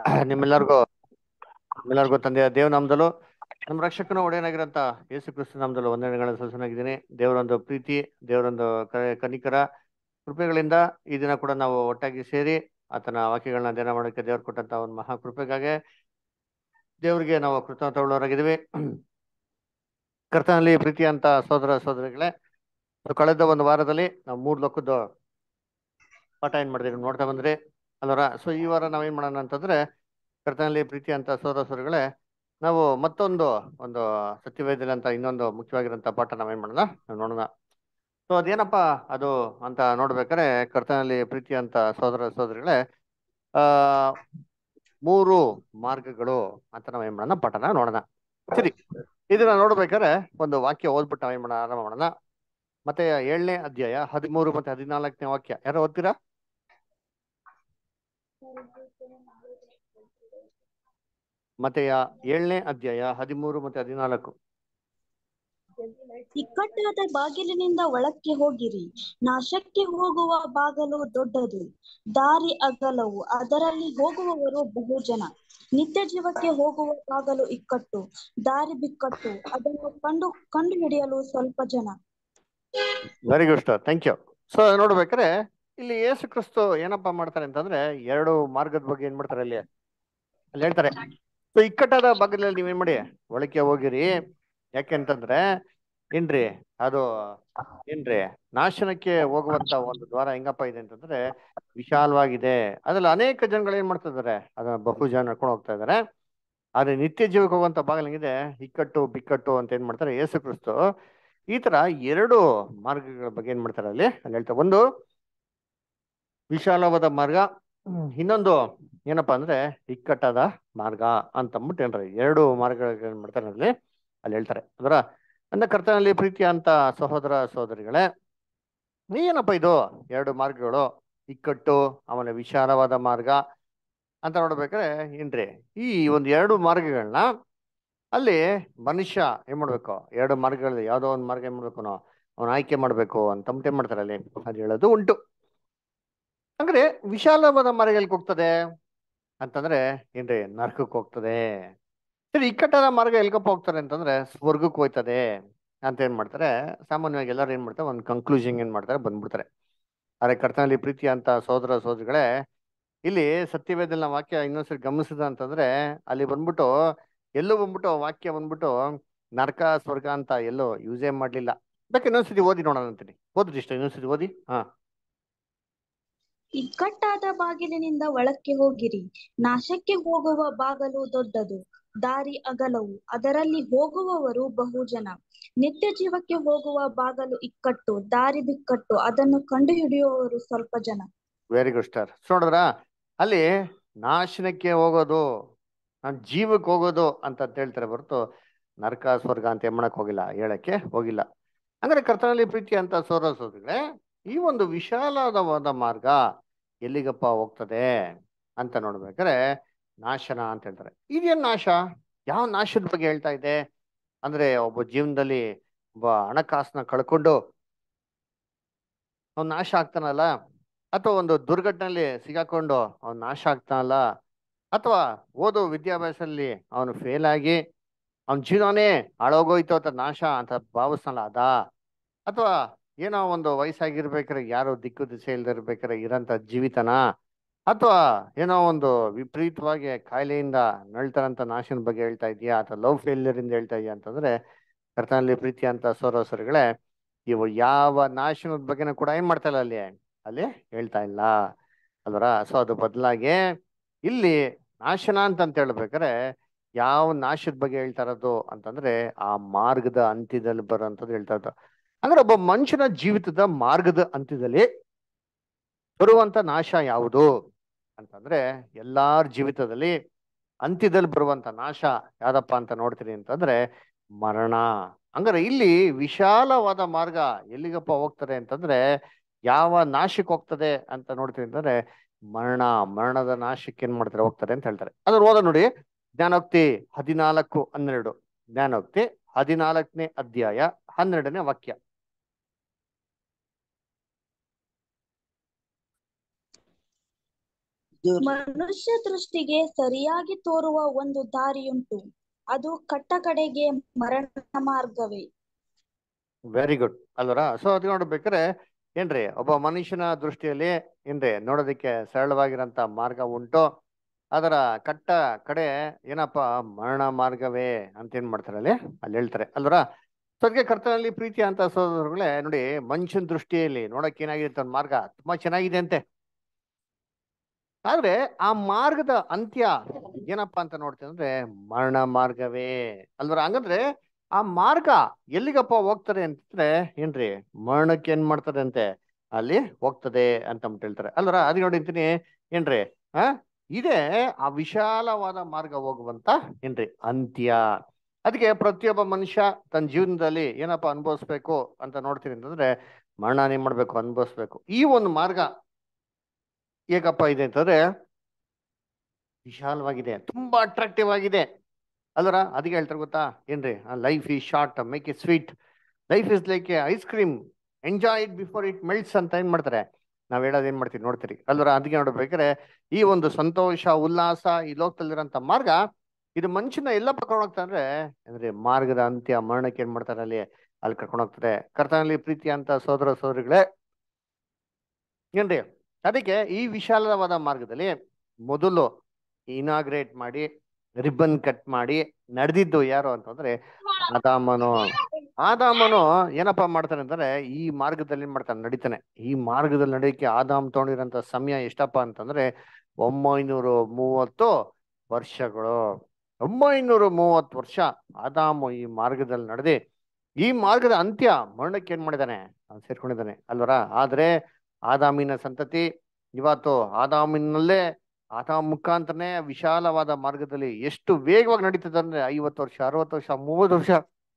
ನಿಮ್ಮೆಲ್ಲರಿಗೂ ನಿಮ್ಮೆಲ್ಲರಿಗೂ ತಂದೆಯ ದೇವ ನಾಮದಲ್ಲೂ ನಮ್ಮ ರಕ್ಷಕನ ಒಡೆಯನಾಗಿರಂತ ಯೇಸು ಕ್ರಿಸ್ತ ನಾಮದಲ್ಲೂ ವಂದನೆಗಳನ್ನು ಸಲ್ಲಿಸುತ್ತೇನೆ. ದೇವರೊಂದು ಪ್ರೀತಿ, ದೇವರೊಂದು ಕನಿಕರ ಕೃಪೆಗಳಿಂದ ಈ ದಿನ ಕೂಡ ನಾವು ಒಟ್ಟಾಗಿ ಸೇರಿ ಆತನ ವಾಕ್ಯಗಳನ್ನ ಧ್ಯಾನ ಮಾಡೋಕ್ಕೆ ದೇವರು ಕೊಟ್ಟಂತ ಒಂದು ಮಹಾ ಕೃಪೆಗಾಗಿ ದೇವರಿಗೆ ನಾವು ಕೃತಜ್ಞರಾಗಿದ್ದೀವಿ. ಕರ್ತನಲ್ಲಿ ಪ್ರೀತಿ ಅಂತ ಸೋದರ ಸೋದರಿಗಳೇ, ಕಳೆದ ಒಂದು ವಾರದಲ್ಲಿ ನಾವು 3 ಲೋಕದ ಪಾಠ ಏನ್ ಮಾಡಿದ್ರಿ ನೋಡ್ತಾ ಬಂದ್ರಿ ಅಲ್ವರ. ಸೊ ಈ ವಾರ ನಾವೇನ್ ಮಾಡೋಣ ಅಂತಂದ್ರೆ, ಕರ್ತನಲ್ಲಿ ಪ್ರೀತಿ ಅಂತ ಸೋದರ ಸೋದರಿಗಳೇ, ನಾವು ಮತ್ತೊಂದು ಒಂದು ಸತ್ಯವೇದಲ್ಲಿ ಅಂತ ಇನ್ನೊಂದು ಮುಖ್ಯವಾಗಿರೋಂಥ ಪಾಠ ನಾವೇನ್ ಮಾಡೋಣ ನೋಡೋಣ. ಸೊ ಅದೇನಪ್ಪಾ ಅದು ಅಂತ ನೋಡ್ಬೇಕಾದ್ರೆ, ಕರ್ತನಲ್ಲಿ ಪ್ರೀತಿ ಅಂತ ಸೋದರ ಸೋದರಿಗಳೇ, ಆ 3 ಮಾರ್ಗಗಳು ಅಂತ ನಾವೇನ್ ಮಾಡೋಣ ಪಾಠನ ನೋಡೋಣ. ಸರಿ, ಇದನ್ನ ನೋಡ್ಬೇಕಾದ್ರೆ ಒಂದು ವಾಕ್ಯ ಓದ್ಬಿಟ್ಟು ನಾವೇನ್ ಮಾಡೋಣ ಆರಂಭ ಮಾಡೋಣ. ಮತ್ತೆ 7ನೇ ಅಧ್ಯಾಯ 13 ಮತ್ತೆ 14ನೇ ವಾಕ್ಯ ಯಾರು ಓದ್ತೀರಾ? ಮತ್ತೆ 7ನೇ ಅಧ್ಯಾಯ 13 ಮತ್ತೆ 14. ಇಕ್ಕಟ್ಟಾದ ಬಾಗಿಲಿನಿಂದ ಒಳಕ್ಕೆ ಹೋಗಿರಿ, ನಾಶಕ್ಕೆ ಹೋಗುವ ಬಾಗಲು ದೊಡ್ಡದು, ದಾರಿ ಅಗಲವು, ಅದರಲ್ಲಿ ಹೋಗುವವರು ಬಹುಜನ. ನಿತ್ಯ ಜೀವಕ್ಕೆ ಹೋಗುವ ಬಾಗಲು ಇಕ್ಕಟ್ಟು, ದಾರಿ ಬಿಕ್ಕಟ್ಟು, ಅದನ್ನು ಕಂಡು ಹಿಡಿಯಲು ಸ್ವಲ್ಪ ಜನ. Very good star, thank you. So ನೋಡ್ಬೇಕಾದ್ರೆ ಇಲ್ಲಿ ಯೇಸು ಕ್ರಿಸ್ತು ಏನಪ್ಪಾ ಮಾಡ್ತಾರೆ ಅಂತಂದ್ರೆ, 2 ಮಾರ್ಗದ ಬಗ್ಗೆ ಏನ್ ಮಾಡ್ತಾರೆ ಅಲ್ಲಿ ಹೇಳ್ತಾರೆ. ಸೊ ಇಕ್ಕಟ್ಟಾದ ಬಾಗಿಲಲ್ಲಿ ನೀವೇನ್ ಮಾಡಿ ಒಳಕ್ಕೆ ಹೋಗಿರಿ. ಯಾಕೆಂತಂದ್ರೆ ಏನ್ರಿ ಅದು ಏನ್ರಿ ನಾಶನಕ್ಕೆ ಹೋಗುವಂತ ಒಂದು ದ್ವಾರ ಹೆಂಗಪ್ಪ ಇದೆ ಅಂತಂದ್ರೆ ವಿಶಾಲವಾಗಿದೆ. ಅದ್ರಲ್ಲಿ ಅನೇಕ ಜನಗಳು ಏನ್ ಮಾಡ್ತಾ ಇದಾರೆ, ಅದನ್ನ ಬಹು ಜನ ನಡ್ಕೊಂಡು ಹೋಗ್ತಾ ಇದಾರೆ. ಆದ್ರೆ ನಿತ್ಯ ಜೀವಕ್ಕೆ ಹೋಗುವಂತ ಬಾಗಿಲು ಹೆಂಗಿದೆ, ಇಕ್ಕಟ್ಟು ಬಿಕ್ಕಟ್ಟು ಅಂತ ಏನ್ ಮಾಡ್ತಾರೆ ಯೇಸು ಕ್ರಿಸ್ತು ಈ ತರ 2 ಮಾರ್ಗಗಳ ಬಗ್ಗೆ ಏನ್ ಮಾಡ್ತಾರೆ ಅಲ್ಲಿ ಹೇಳ್ತಾರೆ. ಒಂದು ವಿಶಾಲವಾದ ಮಾರ್ಗ, ಇನ್ನೊಂದು ಏನಪ್ಪಾ ಅಂದ್ರೆ ಇಕ್ಕಟ್ಟಾದ ಮಾರ್ಗ ಅಂತ ಅಂದ್ಬಿಟ್ಟು ಏನ್ರಿ 2 ಮಾರ್ಗಗಳು ಏನ್ ಮಾಡ್ತಾರೆ ಅಲ್ಲಿ ಹೇಳ್ತಾರೆ. ಅದರ ನನ್ನ ಕರ್ತನಲ್ಲಿ ಪ್ರೀತಿ ಅಂತ ಸಹೋದರ ಸಹೋದರಿಗಳೇ, ಏನಪ್ಪ ಇದು 2 ಮಾರ್ಗಗಳು, ಇಕ್ಕಟ್ಟು ಆಮೇಲೆ ವಿಶಾಲವಾದ ಮಾರ್ಗ ಅಂತ ನೋಡ್ಬೇಕಾದ್ರೆ ಏನ್ರಿ ಈ ಒಂದು 2 ಮಾರ್ಗಗಳನ್ನ ಅಲ್ಲಿ ಮನುಷ್ಯ ಏನ್ ಮಾಡ್ಬೇಕು, 2 ಮಾರ್ಗಗಳಲ್ಲಿ ಯಾವ್ದೋ ಒಂದು ಮಾರ್ಗ ಏನ್ ಮಾಡ್ಬೇಕು ಅವನು ಆಯ್ಕೆ ಮಾಡ್ಬೇಕು ಅಂತ ಏನ್ ಮಾಡ್ತಾರೆ ಅಲ್ಲಿ ಅದು ಹೇಳೋದು ಉಂಟು. ಅಂದ್ರೆ ವಿಶಾಲವಾದ ಮಾರ್ಗಕ್ಕೆ ಹೋಗ್ತದೆ ಅಂತಂದ್ರೆ ಏನ್ರಿ ನರಕಕ್ಕೆ ಹೋಗ್ತದೆ. ಸರಿ, ಇಕ್ಕಟ್ಟಾದ ಮಾರ್ಗ ಎಲ್ಗಪ್ಪ ಹೋಗ್ತಾರೆ ಅಂತಂದ್ರೆ ಸ್ವರ್ಗಕ್ಕೆ ಹೋಯ್ತದೆ ಅಂತ ಏನ್ ಮಾಡ್ತಾರೆ ಸಾಮಾನ್ಯವಾಗಿ ಎಲ್ಲರೂ ಏನ್ ಮಾಡ್ತಾರೆ, ಒಂದು ಕನ್ಕ್ಲೂಷನ್ ಏನ್ ಮಾಡ್ತಾರೆ ಬಂದ್ಬಿಡ್ತಾರೆ. ಆದ್ರೆ ಕರ್ತನಲ್ಲಿ ಪ್ರೀತಿ ಅಂತ ಸೋದರ ಸೋದರಿಗಳೇ, ಇಲ್ಲಿ ಸತ್ಯವೇದನ ವಾಕ್ಯ ಇನ್ನೊಂದ್ಸರಿ ಗಮನಿಸಿದ ಅಂತಂದ್ರೆ ಅಲ್ಲಿ ಬಂದ್ಬಿಟ್ಟು ಎಲ್ಲೂ ಬಂದ್ಬಿಟ್ಟು ವಾಕ್ಯ ಬಂದ್ಬಿಟ್ಟು ನರಕ ಸ್ವರ್ಗ ಅಂತ ಎಲ್ಲೋ ಯೂಸೇ ಮಾಡ್ಲಿಲ್ಲ. ಬೇಕು ಇನ್ನೊಂದ್ಸತಿ ಓದಿ ನೋಡೋಣ ಅಂತೀನಿ. ಓದ್ರಿ ಇಷ್ಟ ಇನ್ನೊಂದ್ಸತಿ ಓದಿ. ಇಕ್ಕಟ್ಟಾದ ಬಾಗಿಲಿನಿಂದ ಒಳಕ್ಕೆ ಹೋಗಿರಿ, ನಾಶಕ್ಕೆ ಹೋಗುವ ಬಾಗಲು ದೊಡ್ಡದು, ದಾರಿ ಅಗಲವು, ಅದರಲ್ಲಿ ಹೋಗುವವರು ಬಹುಜನ. ನಿತ್ಯ ಜೀವಕ್ಕೆ ಹೋಗುವ ಬಾಗಲು ಇಕ್ಕಟ್ಟು, ದಾರಿ ಬಿಕ್ಕಟ್ಟು, ಅದನ್ನು ಕಂಡು ಹಿಡಿಯುವವರು ಸ್ವಲ್ಪ ಜನ. Very good star. ನೋಡಿದ್ರ ಅಲ್ಲಿ ನಾಶನಕ್ಕೆ ಹೋಗೋದು, ಜೀವಕ್ಕೆ ಹೋಗೋದು ಅಂತ ಹೇಳ್ತಾರೆ ಹೊರತು ನರಕ ಸ್ವರ್ಗ ಅಂತ ಮಾಡಕ್ ಹೋಗಿಲ್ಲ, ಹೇಳಕ್ಕೆ ಹೋಗಿಲ್ಲ. ಅಂದ್ರೆ ಕರ್ತನಲ್ಲಿ ಪ್ರೀತಿ ಅಂತ ಸೋದರ ಸೋದರಿಗಳೇ, ಈ ಒಂದು ವಿಶಾಲವಾದ ಮಾರ್ಗ ಎಲ್ಲಿಗಪ್ಪ ಹೋಗ್ತದೆ ಅಂತ ನೋಡ್ಬೇಕಾದ್ರೆ ನಾಶನ ಅಂತ ಹೇಳ್ತಾರೆ. ಇದೇನ್ ನಾಶ? ಯಾವ ನಾಶದ ಬಗ್ಗೆ ಹೇಳ್ತಾ ಇದೆ ಅಂದ್ರೆ, ಒಬ್ಬ ಜೀವನದಲ್ಲಿ ಒಬ್ಬ ಹಣಕಾಸನ್ನ ಕಳ್ಕೊಂಡು ಅವ್ನು ನಾಶ ಆಗ್ತಾನಲ್ಲ, ಅಥವಾ ಒಂದು ದುರ್ಘಟನೆಯಲ್ಲಿ ಸಿಗಾಕೊಂಡು ಅವ್ನು ನಾಶ ಆಗ್ತಾನಲ್ಲ, ಅಥವಾ ಓದೋ ವಿದ್ಯಾಭ್ಯಾಸದಲ್ಲಿ ಅವನು ಫೇಲ್ ಆಗಿ ಅವನ ಜೀವನನೇ ಹಾಳೋಗೋಯ್ತು ಅಂತ ನಾಶ ಅಂತ ಭಾವಿಸ್ತಾನಲ್ಲ ಅದ, ಅಥವಾ ಏನೋ ಒಂದು ವಯಸ್ಸಾಗಿರ್ಬೇಕಾರೆ ಯಾರೋ ದಿಕ್ಕು ದಿಸೆ ಇಲ್ದೇ ಇರ್ಬೇಕಾರೆ ಇರೋಂಥ ಜೀವಿತನ, ಅಥವಾ ಏನೋ ಒಂದು ವಿಪರೀತವಾಗಿ ಕಾಯಿಲೆಯಿಂದ ನಳ್ತಾರಂತ ನಾಶನ ಬಗ್ಗೆ ಹೇಳ್ತಾ ಇದೆಯಾ, ಅಥವಾ ಲವ್ ಫೇಲ್ಯೂರ್ ಇಂದ ಹೇಳ್ತಾ ಇದೆಯಾ ಅಂತಂದ್ರೆ ಕರ್ತನಲ್ಲಿ ಪ್ರೀತಿ ಅಂತ ಸೋದರಸರಿಗಳೇ, ಇವು ಯಾವ ನಾಶನದ ಬಗ್ಗೆನೂ ಕೂಡ ಏನ್ ಮಾಡ್ತಾ ಇಲ್ಲ ಅಲ್ಲಿ ಹೇಳ್ತಾ ಇಲ್ಲ ಅಲ್ವರ. ಸೊ ಅದು ಬದಲಾಗಿ ಇಲ್ಲಿ ನಾಶನ ಅಂತ ಹೇಳ್ಬೇಕಾರೆ ಯಾವ ನಾಶದ ಬಗ್ಗೆ ಹೇಳ್ತಾ ಇರೋದು ಅಂತಂದ್ರೆ ಆ ಮಾರ್ಗದ ಅಂತ್ಯದಲ್ಲಿ ಬರೋಂಥದ್ದು ಹೇಳ್ತಾ ಇರೋದು. ಅಂದ್ರೆ ಒಬ್ಬ ಮನುಷ್ಯನ ಜೀವಿತದ ಮಾರ್ಗದ ಅಂತ್ಯದಲ್ಲಿ ಬರುವಂತ ನಾಶ ಯಾವುದು ಅಂತಂದ್ರೆ, ಎಲ್ಲಾರ ಜೀವಿತದಲ್ಲಿ ಅಂತ್ಯದಲ್ಲಿ ಬರುವಂತ ನಾಶ ಯಾವ್ದಪ್ಪ ಅಂತ ನೋಡ್ತೀರಿ ಅಂತಂದ್ರೆ ಮರಣ. ಹಂಗಾರೆ ಇಲ್ಲಿ ವಿಶಾಲವಾದ ಮಾರ್ಗ ಎಲ್ಲಿಗಪ್ಪ ಹೋಗ್ತದೆ ಅಂತಂದ್ರೆ ಯಾವ ನಾಶಕ್ಕೆ ಹೋಗ್ತದೆ ಅಂತ ನೋಡ್ತೀವಿ ಅಂತಂದ್ರೆ ಮರಣದ ನಾಶಕ್ಕೆ ಏನ್ ಮಾಡ್ತಾರೆ ಹೋಗ್ತಾರೆ ಅಂತ ಹೇಳ್ತಾರೆ. ಅದ್ರ ಓದ ನೋಡಿ, ಜ್ಞಾನೋಕ್ತಿ 14:12. ಜ್ಞಾನೋಕ್ತಿ 14ನೇ ಅಧ್ಯಾಯ 12ನೇ ವಾಕ್ಯ. ಮನುಷ್ಯ ದೃಷ್ಟಿಗೆ ಸರಿಯಾಗಿ ತೋರುವ ಒಂದು ದಾರಿಯುಂಟು, ಅದು ಕಟ್ಟ ಕಡೆಗೆ ಮರಣ ಮಾರ್ಗವೇ. ವೆರಿ ಗುಡ್ ಅಲ್ವರ. ಸೊ ಅದು ನೋಡ್ಬೇಕಾರೆ ಏನ್ರಿ, ಒಬ್ಬ ಮನುಷ್ಯನ ದೃಷ್ಟಿಯಲ್ಲಿ ಏನ್ರಿ ನೋಡೋದಕ್ಕೆ ಸರಳವಾಗಿರಂತ ಮಾರ್ಗ ಉಂಟು, ಅದರ ಕಟ್ಟ ಕಡೆ ಏನಪ್ಪಾ ಮರಣ ಮಾರ್ಗವೇ ಅಂತ ಏನ್ ಮಾಡ್ತಾರೆ ಅಲ್ಲಿ ಹೇಳ್ತಾರೆ ಅಲ್ವರ. ಸೊ ಅದಕ್ಕೆ ಕರ್ತನಲ್ಲಿ ಪ್ರೀತಿ ಅಂತ ಸೋದರಗಳೇ ನೋಡಿ, ಮನುಷ್ಯನ ದೃಷ್ಟಿಯಲ್ಲಿ ನೋಡಕ್ ಏನಾಗಿರುತ್ತೆ ಒಂದು ಮಾರ್ಗ ತುಂಬಾ ಚೆನ್ನಾಗಿದೆ ಅಂತೆ. ಆದ್ರೆ ಆ ಮಾರ್ಗದ ಅಂತ್ಯ ಏನಪ್ಪಾ ಅಂತ ನೋಡ್ತೀವಿ ಅಂದ್ರೆ ಮರಣ ಮಾರ್ಗವೇ ಅಲ್ವರ. ಹಂಗಂದ್ರೆ ಆ ಮಾರ್ಗ ಎಲ್ಲಿಗಪ್ಪ ಹೋಗ್ತಾರೆ ಅಂತಂದ್ರೆ ಏನ್ರಿ, ಮರಣಕ್ಕೆ ಏನ್ ಮಾಡ್ತಾರೆ ಅಂತೆ, ಅಲ್ಲಿ ಹೋಗ್ತದೆ ಅಂತ ಅಂದ್ಬಿಟ್ಟು ಹೇಳ್ತಾರೆ ಅಲ್ವರ. ಅದ್ ನೋಡಿರ್ತೀನಿ ಏನ್ರಿ, ಆ ಇದೇ ಆ ವಿಶಾಲವಾದ ಮಾರ್ಗ ಹೋಗುವಂತ ಏನ್ರಿ ಅಂತ್ಯ. ಅದಕ್ಕೆ ಪ್ರತಿಯೊಬ್ಬ ಮನುಷ್ಯ ತನ್ನ ಜೀವನದಲ್ಲಿ ಏನಪ್ಪ ಅನುಭವಿಸ್ಬೇಕು ಅಂತ ನೋಡ್ತೀನಿ ಅಂತಂದ್ರೆ ಮರಣ ಏನ್ ಮಾಡ್ಬೇಕು, ಅನುಭವಿಸ್ಬೇಕು. ಈ ಒಂದು ಮಾರ್ಗ ಹೇಗಪ್ಪ ಇದೆ ಅಂತಂದ್ರೆ ವಿಶಾಲವಾಗಿದೆ, ತುಂಬಾ ಅಟ್ರಾಕ್ಟಿವ್ ಆಗಿದೆ ಅಲ್ವರ. ಅದಕ್ಕೆ ಹೇಳ್ತಾರೆ ಗೊತ್ತಾ ಏನ್ರಿ, life is short make it sweet, life is like a ice cream enjoy it before it melts ಅಂತ ಏನ್ ಮಾಡ್ತಾರೆ ನಾವ್ ಹೇಳೋದು ಏನ್ ಮಾಡ್ತೀವಿ ನೋಡ್ತೀರಿ ಅಲ್ವರ. ಅದಕ್ಕೆ ನೋಡ್ಬೇಕಾದ್ರೆ ಈ ಒಂದು ಸಂತೋಷ ಉಲ್ಲಾಸ ಈ ಲೋಕದಲ್ಲಿರೋಂಥ ಮಾರ್ಗ ಇದು ಮನುಷ್ಯನ ಎಲ್ಲ ಕರ್ಕೊಂಡು ಹೋಗ್ತಾ ಅಂದ್ರೆ ಮಾರ್ಗದ ಅಂತ್ಯ ಮರಣಕ್ಕೆ ಏನ್ ಮಾಡ್ತಾರೆ ಅಲ್ಲಿ ಕರ್ಕೊಂಡು ಹೋಗ್ತಾರೆ. ಕರ್ತನಲ್ಲಿ ಪ್ರೀತಿ ಅಂತ ಸೋದರ ಸೋದರಿಗಳೇ ಏನ್ರಿ, ಅದಕ್ಕೆ ಈ ವಿಶಾಲವಾದ ಮಾರ್ಗದಲ್ಲಿ ಮೊದಲು ಇನಾಗ್ರೇಟ್ ಮಾಡಿ ರಿಬ್ಬನ್ ಕಟ್ ಮಾಡಿ ನಡೆದಿದ್ದು ಯಾರು ಅಂತಂದ್ರೆ ಆದಾಮನು. ಆದಾಮನು ಏನಪ್ಪಾ ಮಾಡ್ತಾನೆ ಅಂತಂದ್ರೆ ಈ ಮಾರ್ಗದಲ್ಲಿ ಏನ್ ಮಾಡ್ತಾನೆ, ನಡೀತಾನೆ. ಈ ಮಾರ್ಗದಲ್ಲಿ ನಡೆಯಕ್ಕೆ ಆದಾಮ್ ತಗೊಂಡಿರೋಂಥ ಸಮಯ ಎಷ್ಟಪ್ಪ ಅಂತಂದ್ರೆ 930 ವರ್ಷಗಳು. 930 ವರ್ಷ ಆದಾಮು ಈ ಮಾರ್ಗದಲ್ಲಿ ನಡೆದಿ ಈ ಮಾರ್ಗದ ಅಂತ್ಯ ಮರಣಕ್ಕೆ ಏನ್ ಮಾಡಿದಾನೆ, ಅವ್ನು ಸೇರ್ಕೊಂಡಿದ್ದಾನೆ ಅಲ್ವರ. ಆದ್ರೆ ಆದಾಮಿನ ಸಂತತಿ ಇವತ್ತು ಆದಾಮಿನಲ್ಲೇ ಆದಾಮ್ ಮುಖಾಂತರನೇ ವಿಶಾಲವಾದ ಮಾರ್ಗದಲ್ಲಿ ಎಷ್ಟು ವೇಗವಾಗಿ ನಡೀತದೆ ಅಂದ್ರೆ 50 ವರ್ಷ 60 ವರ್ಷ 30 ವರ್ಷ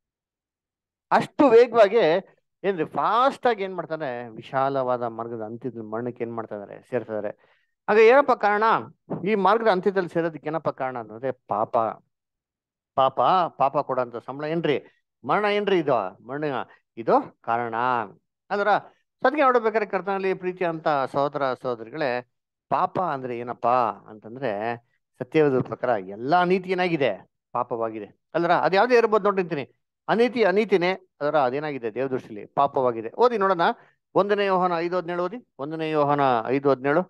ಅಷ್ಟು ವೇಗವಾಗಿ ಏನ್ರಿ ಫಾಸ್ಟ್ ಆಗಿ ಏನ್ ಮಾಡ್ತಾರೆ ವಿಶಾಲವಾದ ಮಾರ್ಗದ ಅಂತ್ಯದಲ್ಲಿ ಮರಣಕ್ಕೆ ಏನ್ ಮಾಡ್ತಾ ಇದಾರೆ, ಸೇರ್ತಾ ಇದಾರೆ. ಆಗ ಏನಪ್ಪ ಕಾರಣ, ಈ ಮಾರ್ಗದ ಅಂತ್ಯದಲ್ಲಿ ಸೇರೋದಕ್ಕೆ ಏನಪ್ಪ ಕಾರಣ ಅಂತಂದ್ರೆ ಪಾಪ. ಪಾಪ ಪಾಪ ಕೊಡಂತ ಸಂಬಳ ಏನ್ರಿ ಮರಣ ಏನ್ರಿ, ಇದು ಮರಣ ಇದು ಕಾರಣ ಅಂದ್ರ. ಸದ್ಗೆ ನೋಡ್ಬೇಕಾದ್ರೆ ಕರ್ತನಲ್ಲಿ ಪ್ರೀತಿ ಅಂತ ಸಹೋದರ ಸಹೋದರಿಗಳೇ, ಪಾಪ ಅಂದ್ರೆ ಏನಪ್ಪಾ ಅಂತಂದ್ರೆ ಸತ್ಯವಾದ ಪ್ರಕಾರ ಎಲ್ಲಾ ನೀತಿ ಏನಾಗಿದೆ, ಪಾಪವಾಗಿದೆ ಅಲ್ರ. ಅದ್ ಯಾವ್ದೇ ಇರ್ಬೋದು ನೋಡಿರ್ತೀನಿ, ಅನೀತಿನೇ ಅದರ ಅದೇನಾಗಿದೆ ದೇವದೃಷ್ಟಿಲಿ ಪಾಪವಾಗಿದೆ. ಓದಿ ನೋಡೋಣ 1 ಯೋಹಾನ 5:17 ಓದಿ. 1 ಯೋಹಾನ 5:17.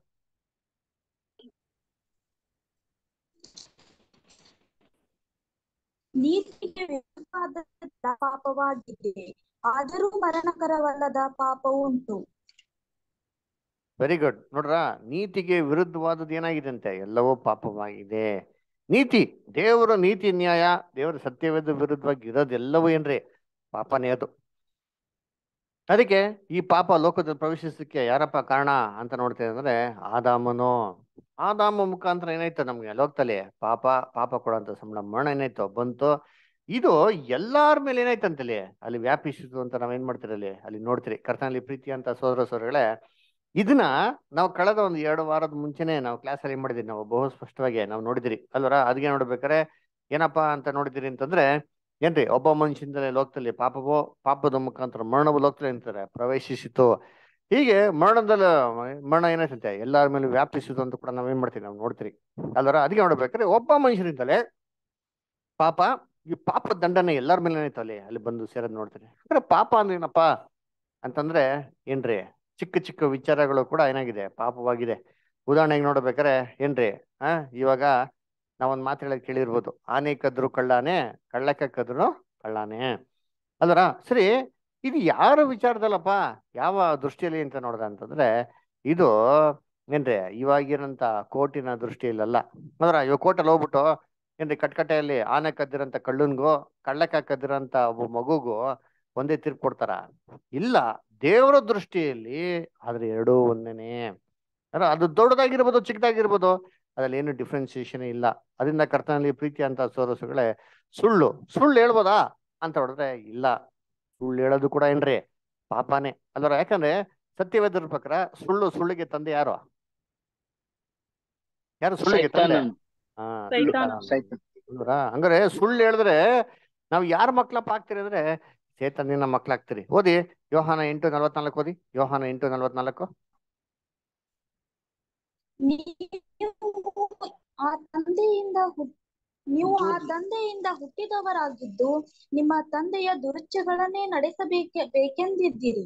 ನೀತಿಗೆ ವಿರುದ್ಧವಾದ ಪಾಪವಾಗಿದೆ, ಆದರೂ ಮರಣಕರವಲ್ಲದ ಪಾಪ ಉಂಟು. Very good. ನೋಡ್ರ, ನೀತಿಗೆ ವಿರುದ್ಧವಾದದ್ದು ಏನಾಗಿದೆ ಅಂತೆ, ಎಲ್ಲವೂ ಪಾಪವಾಗಿದೆ. ನೀತಿ ದೇವರ ನೀತಿ ನ್ಯಾಯ ದೇವರ ಸತ್ಯವೇದ ವಿರುದ್ಧವಾಗಿ ಇರೋದೆಲ್ಲವೂ ಏನ್ರಿ ಪಾಪನೇ ಅದು. ಅದಕ್ಕೆ ಈ ಪಾಪ ಲೋಕದಲ್ಲಿ ಪ್ರವೇಶಿಸಕ್ಕೆ ಯಾರಪ್ಪ ಕಾರಣ ಅಂತ ನೋಡ್ತೇವೆ ಅಂದ್ರೆ ಆದಾಮನು. ಆದಾಮ ಮುಖಾಂತರ ಏನಾಯ್ತು ನಮ್ಗೆ ಲೋಕದಲ್ಲಿ ಪಾಪ ಪಾಪ ಕೊಡೋಂಥ ಸಂಬಳ ಮರಣ ಏನಾಯ್ತು ಬಂತು. ಇದು ಎಲ್ಲಾರ ಮೇಲೆ ಏನಾಯ್ತಂತಲ್ಲಿ ಅಲ್ಲಿ ವ್ಯಾಪಿಸಿತು ಅಂತ ನಾವೇನ್ ಮಾಡ್ತೀರಿ ಅಲ್ಲಿ ನೋಡ್ತೀರಿ. ಕರ್ತನಲ್ಲಿ ಪ್ರೀತಿ ಅಂತ ಸೋದರ ಸೋದರಗಳೇ, ಇದನ್ನ ನಾವು ಕಳೆದ ಒಂದು 2 ವಾರದ ಮುಂಚೆನೆ ನಾವು ಕ್ಲಾಸಲ್ಲಿ ಏನ್ ಮಾಡಿದ್ರಿ, ನಾವು ಬಹು ಸ್ಪಷ್ಟವಾಗಿ ನಾವು ನೋಡಿದಿರಿ ಅಲ್ವರ. ಅದಕ್ಕೆ ನೋಡ್ಬೇಕಾರೆ ಏನಪ್ಪಾ ಅಂತ ನೋಡಿದಿರಿ ಅಂತಂದ್ರೆ ಏನ್ರಿ, ಒಬ್ಬ ಮನುಷ್ಯನಿಂದಲೇ ಲೋಕದಲ್ಲಿ ಪಾಪವೋ ಪಾಪದ ಮುಖಾಂತರ ಮರಣವು ಲೋಕದಲ್ಲಿ ಅಂತಾರೆ ಪ್ರವೇಶಿಸಿತು. ಹೀಗೆ ಮರಣ ಏನಾಯ್ತಂತೆ ಎಲ್ಲಾರ ಮೇಲೆ ವ್ಯಾಪಿಸಿತು ಅಂತ ಕೂಡ ನಾವೇನ್ ಮಾಡ್ತೀವಿ ನಾವು ನೋಡ್ತೀರಿ ಅಲ್ವರ. ಅದಕ್ಕೆ ನೋಡ್ಬೇಕಾದ್ರೆ ಒಬ್ಬ ಮನುಷ್ಯನಿಂದಲೇ ಪಾಪ, ಈ ಪಾಪ ದಂಡನೆ ಎಲ್ಲಾರ ಮೇಲೆ ಏನಾಯ್ತು ಅಲ್ಲಿ ಬಂದು ಸೇರೋದ್ ನೋಡ್ತೀರಿ. ಅಂದ್ರೆ ಪಾಪ ಅಂದ್ರೆ ಏನಪ್ಪಾ ಅಂತಂದ್ರೆ ಏನ್ರಿ, ಚಿಕ್ಕ ಚಿಕ್ಕ ವಿಚಾರಗಳು ಕೂಡ ಏನಾಗಿದೆ ಪಾಪವಾಗಿದೆ. ಉದಾಹರಣೆಗೆ ನೋಡ್ಬೇಕಾರೆ ಏನ್ರಿ, ಇವಾಗ ನಾವೊಂದ್ ಮಾತು ಹೇಳೋದ್ ಕೇಳಿರ್ಬೋದು, ಆನೆ ಕದ್ರು ಕಳ್ಳಾನೆ ಕಳ್ಳಕ್ಕ ಕದ್ರು ಕಳ್ಳಾನೆ ಅಲ್ವರ. ಸರಿ, ಇದು ಯಾರ ವಿಚಾರದಲ್ಲಪ್ಪ, ಯಾವ ದೃಷ್ಟಿಯಲ್ಲಿ ಅಂತ ನೋಡ್ದ ಅಂತಂದ್ರೆ ಇದು ಏನ್ರಿ ಇವಾಗಿರಂತ ಕೋರ್ಟಿನ ದೃಷ್ಟಿಯಲ್ಲ ಅಂದ್ರ. ಇವಾಗ ಕೋರ್ಟಲ್ಲಿ ಹೋಗ್ಬಿಟ್ಟು ಏನ್ರಿ ಕಟ್ಕಟ್ಟೆಯಲ್ಲಿ ಆನೆ ಕದ್ದಿರಂತ ಕಳ್ಳನ್ಗೂ ಕಳ್ಳಕ್ಕ ಕದ್ದಿರಂತ ಒಬ್ಬ ಮಗುಗೂ ಒಂದೇ ತೀರ್ಪು ಕೊಡ್ತಾರ? ಇಲ್ಲ, ದೇವರ ದೃಷ್ಟಿಯಲ್ಲಿ ಆದ್ರೆ ಎರಡೂ ಒಂದೇನೆ. ಅದು ದೊಡ್ಡದಾಗಿರ್ಬೋದು ಚಿಕ್ಕದಾಗಿರ್ಬೋದು, ಅದ್ರಲ್ಲಿ ಏನು ಡಿಫ್ರೆನ್ಸಿಯೇಷನ್ ಇಲ್ಲ. ಅದರಿಂದ ಕರ್ತನಲ್ಲಿ ಪ್ರೀತಿ ಅಂತ ಸೋರಸುಗಳೇ, ಸುಳ್ಳು ಸುಳ್ಳು ಹೇಳ್ಬೋದಾ ಅಂತ ಹೊಡೆದ್ರೆ ಇಲ್ಲ, ಸುಳ್ಳು ಹೇಳೋದು ಕೂಡ ಏನ್ರಿ ಪಾಪಾನೆ ಅಲ್ವರ. ಯಾಕಂದ್ರೆ ಸತ್ಯವೇದರ ಪ್ರಕಾರ ಸುಳ್ಳಿಗೆ ತಂದೆ ಯಾರು? ಸುಳ್ಳಿಗೆ ತಂದೆ? ಹಾ, ಅಲ್ವರ. ಹಂಗಾರೆ ಸುಳ್ಳು ಹೇಳಿದ್ರೆ ನಾವು ಯಾರ ಮಕ್ಳಪ್ಪ ಆಗ್ತೀರಿ ಅಂದ್ರೆ ಚೇತನ್ಯನ ಮಕ್ಳಾಗ್ತೀರಿ. ಓದಿ ಯೋಹಾನ 8:44 ಓದಿ. ಯೋಹಾನ 8:44. ನೀವು ಆ ತಂದೆಯಿಂದ ಹುಟ್- ನೀವು ಆ ತಂದೆಯಿಂದ ಹುಟ್ಟಿದವರಾಗಿದ್ದು ನಿಮ್ಮ ತಂದೆಯ ದುರುಚ್ಚಗಳನ್ನೇ ಬೇಕೆಂದಿದ್ದೀರಿ.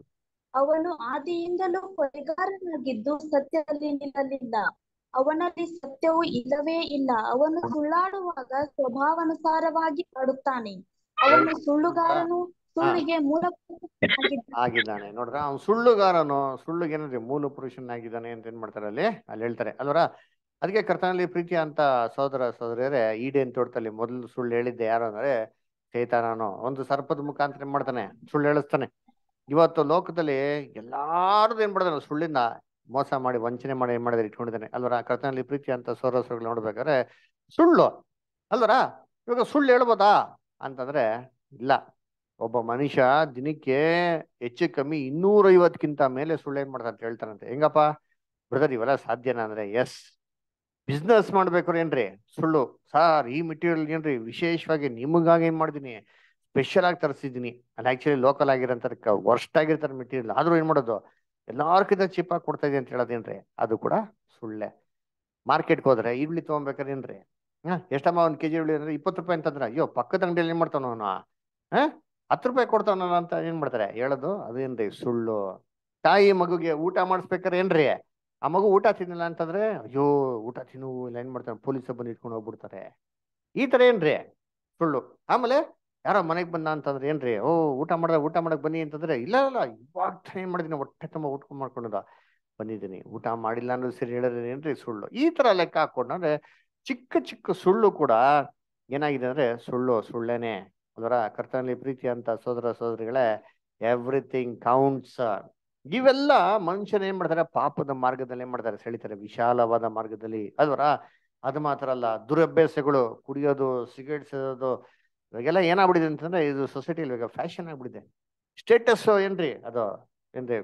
ಅವನು ಆದಿಯಿಂದಲೂ ಕೊಲೆಗಾರನಾಗಿದ್ದು ಸತ್ಯದಲ್ಲಿ ನಿಲ್ಲಲಿಲ್ಲ. ಅವನಲ್ಲಿ ಸತ್ಯವು ಇಲ್ಲವೇ ಇಲ್ಲ. ಅವನು ಸುಳ್ಳಾಡುವಾಗ ಸ್ವಭಾವಾನುಸಾರವಾಗಿ ಆಡುತ್ತಾನೆ. ಅವನು ಸುಳ್ಳುಗಾರನು, ಹಾ ಸುಳ್ಳಿಗೆ ಮೂಲಪುರುಷನಾಗಿದ್ದಾನೆ. ಆಗಿದ್ದಾನೆ. ನೋಡ್ರ ಅವ್ನು ಸುಳ್ಳುಗಾರನು, ಸುಳ್ಳಿಗೆ ಏನ್ರಿ ಮೂಲ ಪುರುಷನಾಗಿದ್ದಾನೆ ಅಂತ ಏನ್ ಮಾಡ್ತಾರೆ ಅಲ್ಲಿ ಹೇಳ್ತಾರೆ ಅಲ್ವರ. ಅದಕ್ಕೆ ಕರ್ತನಲ್ಲಿ ಪ್ರೀತಿ ಅಂತ ಸಹೋದರ ಸಹೋದರಿಯರೇ, ಈಡೇನ್ ತೋಟದಲ್ಲಿ ಮೊದಲು ಸುಳ್ಳು ಹೇಳಿದ್ದೆ ಯಾರು ಅಂದ್ರೆ ಚೈತಾನನು. ಒಂದು ಸರ್ಪದ ಮುಖಾಂತರ ಏನ್ ಮಾಡ್ತಾನೆ, ಸುಳ್ಳು ಹೇಳಿಸ್ತಾನೆ. ಇವತ್ತು ಲೋಕದಲ್ಲಿ ಎಲ್ಲಾರು ಏನ್ ಮಾಡ್ತಾರೆ, ಸುಳ್ಳಿಂದ ಮೋಸ ಮಾಡಿ ವಂಚನೆ ಮಾಡಿ ಏನ್ ಮಾಡಿದ್ರೆ ಇಟ್ಕೊಂಡಿದ್ದಾನೆ ಅಲ್ವರ. ಕರ್ತನಲ್ಲಿ ಪ್ರೀತಿ ಅಂತ ಸಹೋದರಗಳು ನೋಡ್ಬೇಕಾದ್ರೆ ಸುಳ್ಳು ಅಲ್ವರ. ಇವಾಗ ಸುಳ್ಳು ಹೇಳ್ಬೋದಾ ಅಂತಂದ್ರೆ ಇಲ್ಲ. ಒಬ್ಬ ಮನುಷ್ಯ ದಿನಕ್ಕೆ ಹೆಚ್ಚು ಕಮ್ಮಿ 250ಕ್ಕಿಂತ ಮೇಲೆ ಸುಳ್ಳು ಏನ್ ಮಾಡ್ತಾರೆ ಅಂತ ಹೇಳ್ತಾರಂತೆ. ಹೆಂಗಪ್ಪ ಬ್ರದರ್ ಇವೆಲ್ಲ ಸಾಧ್ಯನಾ ಅಂದ್ರೆ ಎಸ್. ಬಿಸ್ನೆಸ್ ಮಾಡ್ಬೇಕಾರೆ ಏನ್ರಿ ಸುಳ್ಳು. ಸಾರ್ ಈ ಮೆಟೀರಿಯಲ್ ಏನ್ರಿ ವಿಶೇಷವಾಗಿ ನಿಮಗಾಗಿ ಏನ್ ಮಾಡಿದೀನಿ, ಸ್ಪೆಷಲ್ ಆಗಿ ತರಿಸಿದೀನಿ. ಅದು ಆಕ್ಚುಲಿ ಲೋಕಲ್ ಆಗಿರೋಂಥ ವರ್ಸ್ಟ್ ಆಗಿರ್ತಾರೆ ಮೆಟೀರಿಯಲ್, ಆದ್ರೂ ಏನ್ ಮಾಡೋದು ಎಲ್ಲಾರ್ಕಿಂತ ಚೀಪ್ ಆಗಿ ಕೊಡ್ತಾ ಇದೆ ಅಂತ ಹೇಳೋದೇನ್ರಿ, ಅದು ಕೂಡ ಸುಳ್ಳೆ. ಮಾರ್ಕೆಟ್ಗೆ ಹೋದ್ರೆ ಈರುಳ್ಳಿ ತೊಗೊಬೇಕಾದ್ರೆ ಏನ್ರಿ, ಎಷ್ಟಮ್ಮ 1 kg ಈರುಳ್ಳಿ ಅಂದ್ರೆ 20 ರೂಪಾಯಿ ಅಂತಂದ್ರೆ, ಅಯ್ಯೋ ಪಕ್ಕದ ಅಂಗಡಿಯಲ್ಲಿ ಏನ್ ಮಾಡ್ತಾನ ಅವನು, 10 ರೂಪಾಯಿ ಕೊಡ್ತಾವನ ಅಂತ ಏನ್ ಮಾಡ್ತಾರೆ ಹೇಳೋದು, ಅದೇನ್ರಿ ಸುಳ್ಳು. ತಾಯಿ ಮಗುಗೆ ಊಟ ಮಾಡಿಸ್ಬೇಕಾರೆ ಏನ್ರಿ, ಆ ಮಗು ಊಟ ತಿನ್ನಿಲ್ಲ ಅಂತಂದ್ರೆ ಅಯ್ಯೋ ಊಟ ತಿನ್ನು ಇಲ್ಲ ಏನ್ ಮಾಡ್ತಾರೆ, ಪೊಲೀಸ್ ಬಂದು ಇಟ್ಕೊಂಡು ಹೋಗ್ಬಿಡ್ತಾರೆ. ಈ ತರ ಏನ್ರಿ ಸುಳ್ಳು. ಆಮೇಲೆ ಯಾರೋ ಮನೆಗೆ ಬಂದ ಅಂತಂದ್ರೆ ಏನ್ರಿ, ಓ ಊಟ ಮಾಡಕ್ ಬನ್ನಿ ಅಂತಂದ್ರೆ ಇಲ್ಲ ಇಲ್ಲ ಇವಾಗ ಏನ್ ಮಾಡಿದೀನಿ ಹೊಟ್ಟೆ ತುಂಬ ಊಟ ಮಾಡ್ಕೊಂಡ ಬಂದಿದ್ದೀನಿ, ಊಟ ಮಾಡಿಲ್ಲ ಅನ್ನೋದು ಸರಿ ಹೇಳಿದ್ರೆ ಏನ್ರಿ ಸುಳ್ಳು. ಈ ತರ ಲೆಕ್ಕ ಹಾಕೊಂಡ್ರೆ ಚಿಕ್ಕ ಚಿಕ್ಕ ಸುಳ್ಳು ಕೂಡ ಏನಾಗಿದೆ ಅಂದ್ರೆ ಸುಳ್ಳೇನೆ. ಅದರ ಕರ್ತನಲ್ಲಿ ಪ್ರೀತಿ ಅಂತ ಸೋದರ ಸೋದರಿಗಳೇ, ಎವ್ರಿಥಿಂಗ್ ಕೌಂಟ್ಸ್. ಇವೆಲ್ಲ ಮನುಷ್ಯನ ಏನ್ ಮಾಡ್ತಾರೆ, ಪಾಪದ ಮಾರ್ಗದಲ್ಲಿ ಏನ್ ಮಾಡ್ತಾರೆ, ಸೆಳಿತಾರೆ, ವಿಶಾಲವಾದ ಮಾರ್ಗದಲ್ಲಿ ಅಲ್ವರ. ಅದು ಮಾತ್ರ ಅಲ್ಲ, ದುರಭ್ಯಾಸಗಳು, ಕುಡಿಯೋದು, ಸಿಗರೇಟ್ ಸೇದೋದು, ಇವಾಗೆಲ್ಲ ಏನಾಗ್ಬಿಡಿದೆ ಅಂತಂದ್ರೆ ಇದು ಸೊಸೈಟಿಲಿ ಇವಾಗ ಫ್ಯಾಷನ್ ಆಗ್ಬಿಡಿದೆ. ಸ್ಟೇಟಸ್ ಏನ್ರಿ ಅದು, ಏನ್ರಿ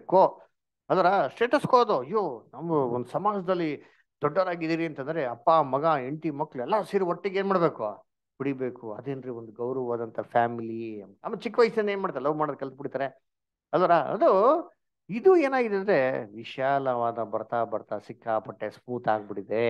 ಅದರ ಸ್ಟೇಟಸ್ ಅದು. ಅಯ್ಯೋ ನಮ್ಮ ಒಂದು ಸಮಾಜದಲ್ಲಿ ದೊಡ್ಡವರಾಗಿದ್ದೀರಿ ಅಂತಂದ್ರೆ ಅಪ್ಪ ಮಗ ಹೆಂಡತಿ ಮಕ್ಳು ಎಲ್ಲ ಸೇರಿ ಒಟ್ಟಿಗೆ ಏನ್ ಮಾಡ್ಬೇಕು, ಕುಡಿಬೇಕು. ಅದೇನ್ರಿ ಒಂದು ಗೌರವವಾದಂತ ಫ್ಯಾಮಿಲಿ. ಆಮೇಲೆ ಚಿಕ್ಕ ವಯಸ್ಸಿನ ಏನ್ ಮಾಡ್ತಾರೆ, ಲವ್ ಮಾಡೋದು ಕಲ್ತ್ ಬಿಡ್ತಾರೆ ಅದರ. ಅದು ಇದು ಏನಾಗಿದೆ ಅಂದ್ರೆ ವಿಶಾಲವಾದ ಬರ್ತಾ ಬರ್ತಾ ಸಿಕ್ಕಾಪಟ್ಟೆ ಸ್ಮೂತ್ ಆಗ್ಬಿಟ್ಟಿದೆ.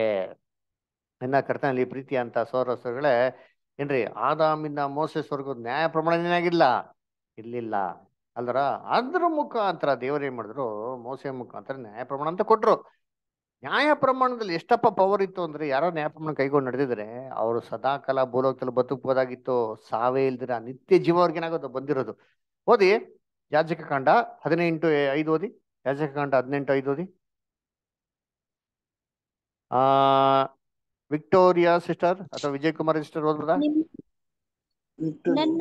ಇನ್ನ ಕರ್ತನಲ್ಲಿ ಪ್ರೀತಿ ಅಂತ ಸೋರಸಗಳೇ ಏನ್ರಿ, ಆದಾಮಿಂದ ಮೋಸೆಸ್ವರೆಗೂ ನ್ಯಾಯ ಪ್ರಮಾಣ ಏನಾಗಿಲ್ಲ, ಇರ್ಲಿಲ್ಲ ಅಲ್ದರ. ಅದ್ರ ಮುಖಾಂತರ ದೇವರು ಏನ್ ಮಾಡಿದ್ರು, ಮೋಸೆ ಮುಖಾಂತರ ನ್ಯಾಯ ಪ್ರಮಾಣ ಅಂತ ಕೊಟ್ರು. ನ್ಯಾಯ ಪ್ರಮಾಣದಲ್ಲಿ ಎಷ್ಟಪ್ಪ ಪವರ್ ಇತ್ತು ಅಂದ್ರೆ, ಯಾರೋ ನ್ಯಾಯ ಪ್ರಮಾಣ ಕೈಗೊಂಡು ನಡೆದಿದ್ರೆ ಅವರು ಸದಾಕಾಲ ಭೂಲೋಕದಲ್ಲಿ ಬದುಕಬಹುದಾಗಿತ್ತು. ಸಾವೇ ಇಲ್ದಿರ ನಿತ್ಯ ಜೀವ ಅವ್ರಿಗೆ ಏನಾಗೋದು ಬಂದಿರೋದು. ಓದಿ ಯಾಜಕ ಕಾಂಡ 18:5 ಓದಿ. ಯಾಜಕ ಕಾಂಡ 18:5 ಓದಿ. ಆ ವಿಕ್ಟೋರಿಯಾ ಸಿಸ್ಟರ್ ಅಥವಾ ವಿಜಯ್ ಕುಮಾರ್ ಸಿಸ್ಟರ್ ಓದ್ಬೋದಾ? ನಿಮ್- ನನ್ನ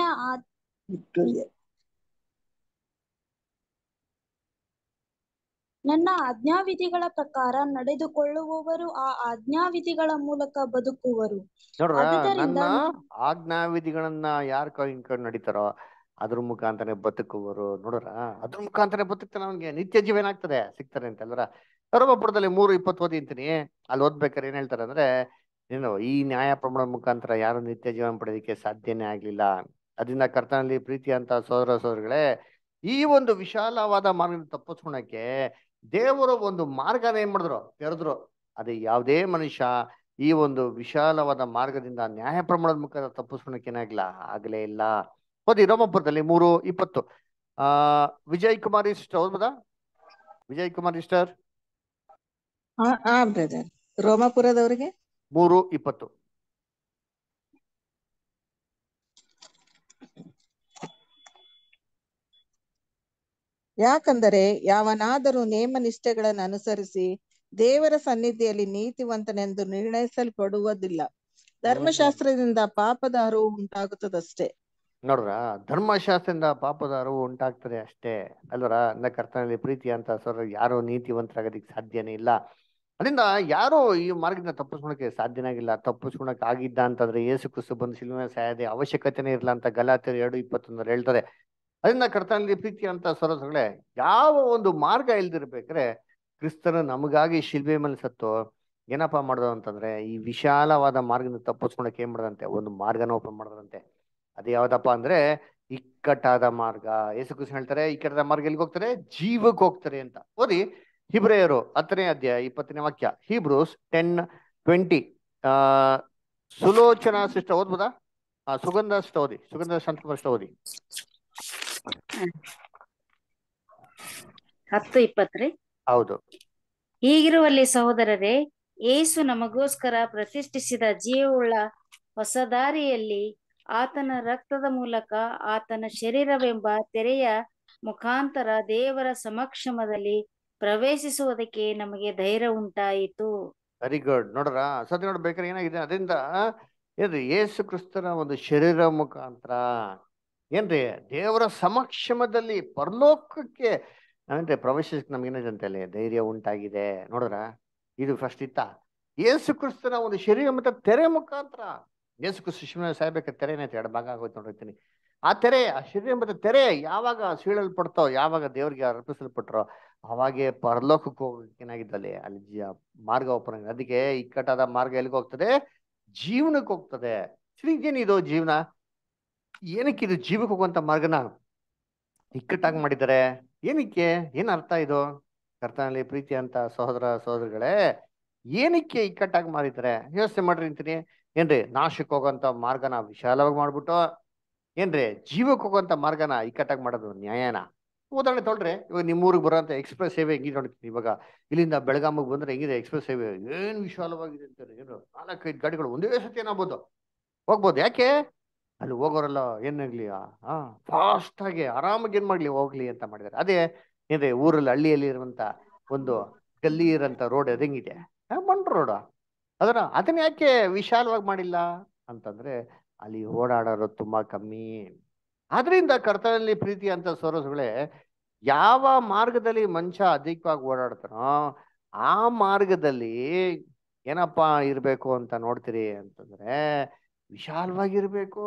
ನನ್ನ ಆಜ್ಞಾವಿಧಿಗಳ ಪ್ರಕಾರ ನಡೆದುಕೊಳ್ಳುವವರು ಆ ಆಜ್ಞಾವಿಧಿಗಳ ಮೂಲಕ ಬದುಕುವರು. ನೋಡ್ರ, ಆದುದರಿಂದ ನನ್ನ ಆಜ್ಞಾವಿಧಿಗಳನ್ನ ಯಾರು ಕೈಕೊಂಡು ನಡೀತಾರೋ ಅದ್ರ ಮುಖಾಂತರ ಬದುಕುವರು. ನೋಡ್ರ, ಅದ್ರ ಮುಖಾಂತರ ಬದುಕ್ತಾನೆ ಅವನಿಗೆ ನಿತ್ಯ ಜೀವ ಏನಾಗ್ತದೆ, ಸಿಗ್ತಾರೆ ಅಂತ ಅಲ್ವರ. ಧರ್ಮಪುರದಲ್ಲಿ 3:20 ಓದಿ ಅಂತೀನಿ. ಅಲ್ಲಿ ಓದ್ಬೇಕಾರೆ ಏನ್ ಹೇಳ್ತಾರೆ ಅಂದ್ರೆ, ಏನು ಈ ನ್ಯಾಯ ಪ್ರಮಾಣ ಮುಖಾಂತರ ಯಾರು ನಿತ್ಯ ಜೀವನ ಪಡೆಯೋದಕ್ಕೆ ಸಾಧ್ಯನೇ ಆಗ್ಲಿಲ್ಲ. ಅದರಿಂದ ಕರ್ತನಲ್ಲಿ ಪ್ರೀತಿ ಅಂತ ಸೋದರ ಸೋದರಿಗಳೇ, ಈ ಒಂದು ವಿಶಾಲವಾದ ಮಾರ್ಗ ತಪ್ಪಿಸ್ಕೊಳಕ್ಕೆ ದೇವರು ಒಂದು ಮಾರ್ಗನ ಏನ್ ಮಾಡಿದ್ರು, ತೆರೆದ್ರು. ಅದು ಯಾವುದೇ ಮನುಷ್ಯ ಈ ಒಂದು ವಿಶಾಲವಾದ ಮಾರ್ಗದಿಂದ ನ್ಯಾಯ ಪ್ರಮಾಣದ ಮುಖಾಂತರ ತಪ್ಪಿಸ್ಕೊಳಕ್ಕೆ ಏನಾಗಿಲ್ಲ, ಆಗ್ಲೇ ಇಲ್ಲ. ಓದಿ ರೋಮಪುರದಲ್ಲಿ 3:20. ಆ ವಿಜಯ್ ಕುಮಾರ್ ಸಿಸ್ಟರ್ ಓದ್ಬೋದಾ? ವಿಜಯ್ ಕುಮಾರ್ ಸಿಸ್ಟರ್ ಹಾ ಬ್ರದರ್, ರೋಮಾಪುರದವ್ರಿಗೆ 3:20. ಯಾಕಂದರೆ ಯಾವನಾದರೂ ನೇಮ ನಿಷ್ಠೆಗಳನ್ನು ಅನುಸರಿಸಿ ದೇವರ ಸನ್ನಿಧಿಯಲ್ಲಿ ನೀತಿವಂತನೆಂದು ನಿರ್ಣಯಿಸಲ್ಪಡುವುದಿಲ್ಲ. ಧರ್ಮಶಾಸ್ತ್ರದಿಂದ ಪಾಪದ ಅರಿವು ಉಂಟಾಗುತ್ತದಷ್ಟೇ. ನೋಡ್ರ, ಧರ್ಮಶಾಸ್ತ್ರದಿಂದ ಪಾಪದ ಅರಿವು ಉಂಟಾಗ್ತದೆ ಅಷ್ಟೇ ಅಲ್ವರ. ಅಂದ ಕರ್ತನಲ್ಲಿ ಪ್ರೀತಿ ಅಂತ ಸರ್, ಯಾರು ನೀತಿವಂತರಾಗೋದಿಕ್ ಸಾಧ್ಯನೇ ಇಲ್ಲ. ಅದರಿಂದ ಯಾರು ಈ ಮಾರ್ಗದಿಂದ ತಪ್ಪಿಸ್ಕೊಳಕ್ಕೆ ಸಾಧ್ಯನೇ ಆಗಿಲ್ಲ. ತಪ್ಪಿಸ್ಕೊಳಕ್ ಆಗಿದ್ದ ಅಂತಂದ್ರೆ ಯೇಸು ಕ್ರಿಸ್ತು ಬಂದು ಶಿಲುಮೆ ಸಾಯದೆ ಅವಶ್ಯಕತೆನೇ ಇರಲ್ಲ ಅಂತ ಗಲಾತ್ಯರು 2:21 ಹೇಳ್ತಾರೆ. ಅದರಿಂದ ಕರ್ತನಲ್ಲಿ ಪ್ರೀತಿ ಅಂತ ಸರೋಸಗಳೇ, ಯಾವ ಒಂದು ಮಾರ್ಗ ಇಲ್ದಿರ್ಬೇಕ್ರೆ ಕ್ರಿಸ್ತನು ನಮಗಾಗಿ ಶಿಲ್ಬೆ ಮೇಲೆ ಸತ್ತು ಏನಪ್ಪಾ ಮಾಡ್ದು ಅಂತಂದ್ರೆ, ಈ ವಿಶಾಲವಾದ ಮಾರ್ಗದಿಂದ ತಪ್ಪಿಸ್ಕೊಳಕ್ಕೆ ಏನ್ ಮಾಡ್ದಂತೆ, ಒಂದು ಮಾರ್ಗನ ಓಪನ್ ಮಾಡ್ದಂತೆ. ಅದು ಯಾವ್ದಪ್ಪ ಅಂದ್ರೆ ಇಕ್ಕಟ್ಟಾದ ಮಾರ್ಗ. ಯೇಸು ಕ್ರಿಸ್ತ ಹೇಳ್ತಾರೆ, ಇಕ್ಕಟ್ಟಾದ ಮಾರ್ಗ ಎಲ್ಲಿಗೆ ಹೋಗ್ತಾರೆ, ಜೀವಕ್ಕೆ ಹೋಗ್ತಾರೆ ಅಂತ. ಓದಿ ಹಿಬ್ರೇಯರು 10ನೇ ಅಧ್ಯಾಯ 20ನೇ ವಾಕ್ಯ. ಹೀಬ್ರೂಸ್ 10:20. ಆ ಸುಲೋಚನಾ ಸಿಸ್ಟರ್ ಓದ್ಬೋದಾ? ಸುಗಂಧ ಸಿಸ್ಟರ್ ಓದಿ, ಸುಗಂಧ ಶಾಂತಕುಮಾರ್ ಸಿಸ್ಟರ್ ಓದಿ. 10:20. ಹೌದು. ಹೀಗಿರುವಲ್ಲಿ ಸಹೋದರರೇ, ಯೇಸು ನಮಗೋಸ್ಕರ ಪ್ರತಿಷ್ಠಿಸಿದ ಜೀವವುಳ್ಳ ಹೊಸ ದಾರಿಯಲ್ಲಿ ಆತನ ರಕ್ತದ ಮೂಲಕ ಆತನ ಶರೀರವೆಂಬ ತೆರೆಯ ಮುಖಾಂತರ ದೇವರ ಸಮಕ್ಷಮದಲ್ಲಿ ಪ್ರವೇಶಿಸುವುದಕ್ಕೆ ನಮಗೆ ಧೈರ್ಯ ಉಂಟಾಯಿತು. Very good. ನೋಡ್ರ ಸದ್ಯ ನೋಡ್ಬೇಕಾದ್ರೆ ಏನಾಗಿದೆ, ಅದರಿಂದ ಏನ್ರಿ ಯೇಸು ಕ್ರಿಸ್ತನ ಒಂದು ಶರೀರ ಮುಖಾಂತರ ಏನ್ರಿ ದೇವರ ಸಮಕ್ಷಮದಲ್ಲಿ ಪರಲೋಕಕ್ಕೆ ಅಂದ್ರೆ ಪ್ರವೇಶಕ್ಕೆ ನಮ್ಗೇನಿದೆ ಅಂತೇಳಿ ಧೈರ್ಯ ಉಂಟಾಗಿದೆ. ನೋಡ್ರ ಇದು ಫಸ್ಟ್ ಇತ್ತ. ಯೇಸು ಕ್ರಿಸ್ತನ ಒಂದು ಶರೀರ ಮತ್ತೆ ತೆರೆ ಮುಖಾಂತರ ಯೇಸು ಕ್ರಿಸ್ತ ಶಿವನ ಸಾಯ್ಬೇಕಾದ್ರೆ ತೆರೆ ಏನಾಯ್ತು, 2 ಭಾಗ ಆಗೋಯ್ತು ನೋಡಿರ್ತೀನಿ. ಆ ತೆರೆ, ಆ ಶರೀರ ಮತ್ತೆ ತೆರೆ ಯಾವಾಗ ಸೀಳಲ್ಪಡ್ತೋ, ಯಾವಾಗ ದೇವ್ರಿಗೆ ಅರ್ಪಿಸಲ್ಪಟ್ರೋ, ಅವಾಗೆ ಪರಲೋಕಕ್ಕೆ ಹೋಗಕ್ಕೆ ಏನಾಗಿದ್ದಲ್ಲಿ ಅಲ್ಲಿ ಮಾರ್ಗ ಓಪನ್ ಆಗಿದೆ. ಅದಕ್ಕೆ ಇಕ್ಕಟ್ಟಾದ ಮಾರ್ಗ ಎಲ್ಲಿಗೆ ಹೋಗ್ತದೆ? ಜೀವನಕ್ಕೆ ಹೋಗ್ತದೆ. ಏನಿದು ಜೀವನ? ಏನಕ್ಕೆ ಇದು ಜೀವಕ್ಕೆ ಹೋಗುವಂತ ಮಾರ್ಗನ ಇಕ್ಕಟ್ಟಾಗಿ ಮಾಡಿದ್ದಾರೆ? ಏನಕ್ಕೆ? ಏನ್ ಅರ್ಥ ಇದು? ಕರ್ತನಲ್ಲಿ ಪ್ರೀತಿ ಅಂತ ಸಹೋದರ ಸಹೋದರಿಗಳೇ, ಏನಕ್ಕೆ ಇಕ್ಕಟ್ಟಾಗಿ ಮಾಡಿದ್ದಾರೆ ಯೋಚನೆ ಮಾಡ್ರಿ ಅಂತೀನಿ. ಏನ್ರಿ ನಾಶಕ್ಕೆ ಹೋಗುವಂತ ಮಾರ್ಗನ ವಿಶಾಲವಾಗಿ ಮಾಡ್ಬಿಟ್ಟು ಏನ್ರಿ ಜೀವಕ್ಕೆ ಹೋಗುವಂತ ಮಾರ್ಗನ ಇಕ್ಕಟ್ಟಾಗಿ ಮಾಡೋದು ನ್ಯಾಯನ? ಉದಾಹರಣೆ ತೊಳ್ರಿ, ಇವಾಗ ನಿಮ್ಮೂರಿಗೆ ಬರೋಂಥ ಎಕ್ಸ್ಪ್ರೆಸ್ ಸೇವೆ ಹೆಂಗಿದೆ ನೋಡ್ತೀನಿ. ಇವಾಗ ಇಲ್ಲಿಂದ ಬೆಳಗಾಮಿಗೆ ಬಂದ್ರೆ ಹೆಂಗಿದೆ ಎಕ್ಸ್ಪ್ರೆಸ್ ಸೇವೆ? ಏನ್ ವಿಶಾಲವಾಗಿದೆ ಅಂತಾರೆ. ಏನು 4-5 ಗಾಡಿಗಳು ಒಂದೇ ಸತಿ ಏನಾಗ್ಬೋದು, ಹೋಗ್ಬೋದು. ಯಾಕೆ? ಅಲ್ಲಿ ಹೋಗೋರೆಲ್ಲ ಏನಾಗ್ಲಿ ಫಾಸ್ಟ್ ಆಗಿ ಆರಾಮಾಗಿ ಏನ್ ಮಾಡ್ಲಿ ಹೋಗ್ಲಿ ಅಂತ ಮಾಡಿದ್ದಾರೆ. ಅದೇ ಏನ್ರಿ ಊರಲ್ಲಿ ಹಳ್ಳಿಯಲ್ಲಿ ಇರುವಂತ ಒಂದು ಗಲ್ಲಿ ಇರೋಂಥ ರೋಡ್ ಹೆಂಗಿದೆ, ಮಣ್ಣು ರೋಡ್. ಅದನ್ನ ಯಾಕೆ ವಿಶಾಲವಾಗಿ ಮಾಡಿಲ್ಲ ಅಂತಂದ್ರೆ ಅಲ್ಲಿ ಓಡಾಡೋರು ತುಂಬಾ ಕಮ್ಮಿ. ಆದ್ರಿಂದ ಕರ್ತನಲ್ಲಿ ಪ್ರೀತಿ ಅಂತ ಸೋರಸುಗಳೇ, ಯಾವ ಮಾರ್ಗದಲ್ಲಿ ಮನುಷ್ಯ ಅಧಿಕವಾಗಿ ಓಡಾಡ್ತಾನೋ ಆ ಮಾರ್ಗದಲ್ಲಿ ಏನಪ್ಪಾ ಇರ್ಬೇಕು ಅಂತ ನೋಡ್ತೀರಿ ಅಂತಂದ್ರೆ ವಿಶಾಲವಾಗಿರ್ಬೇಕು,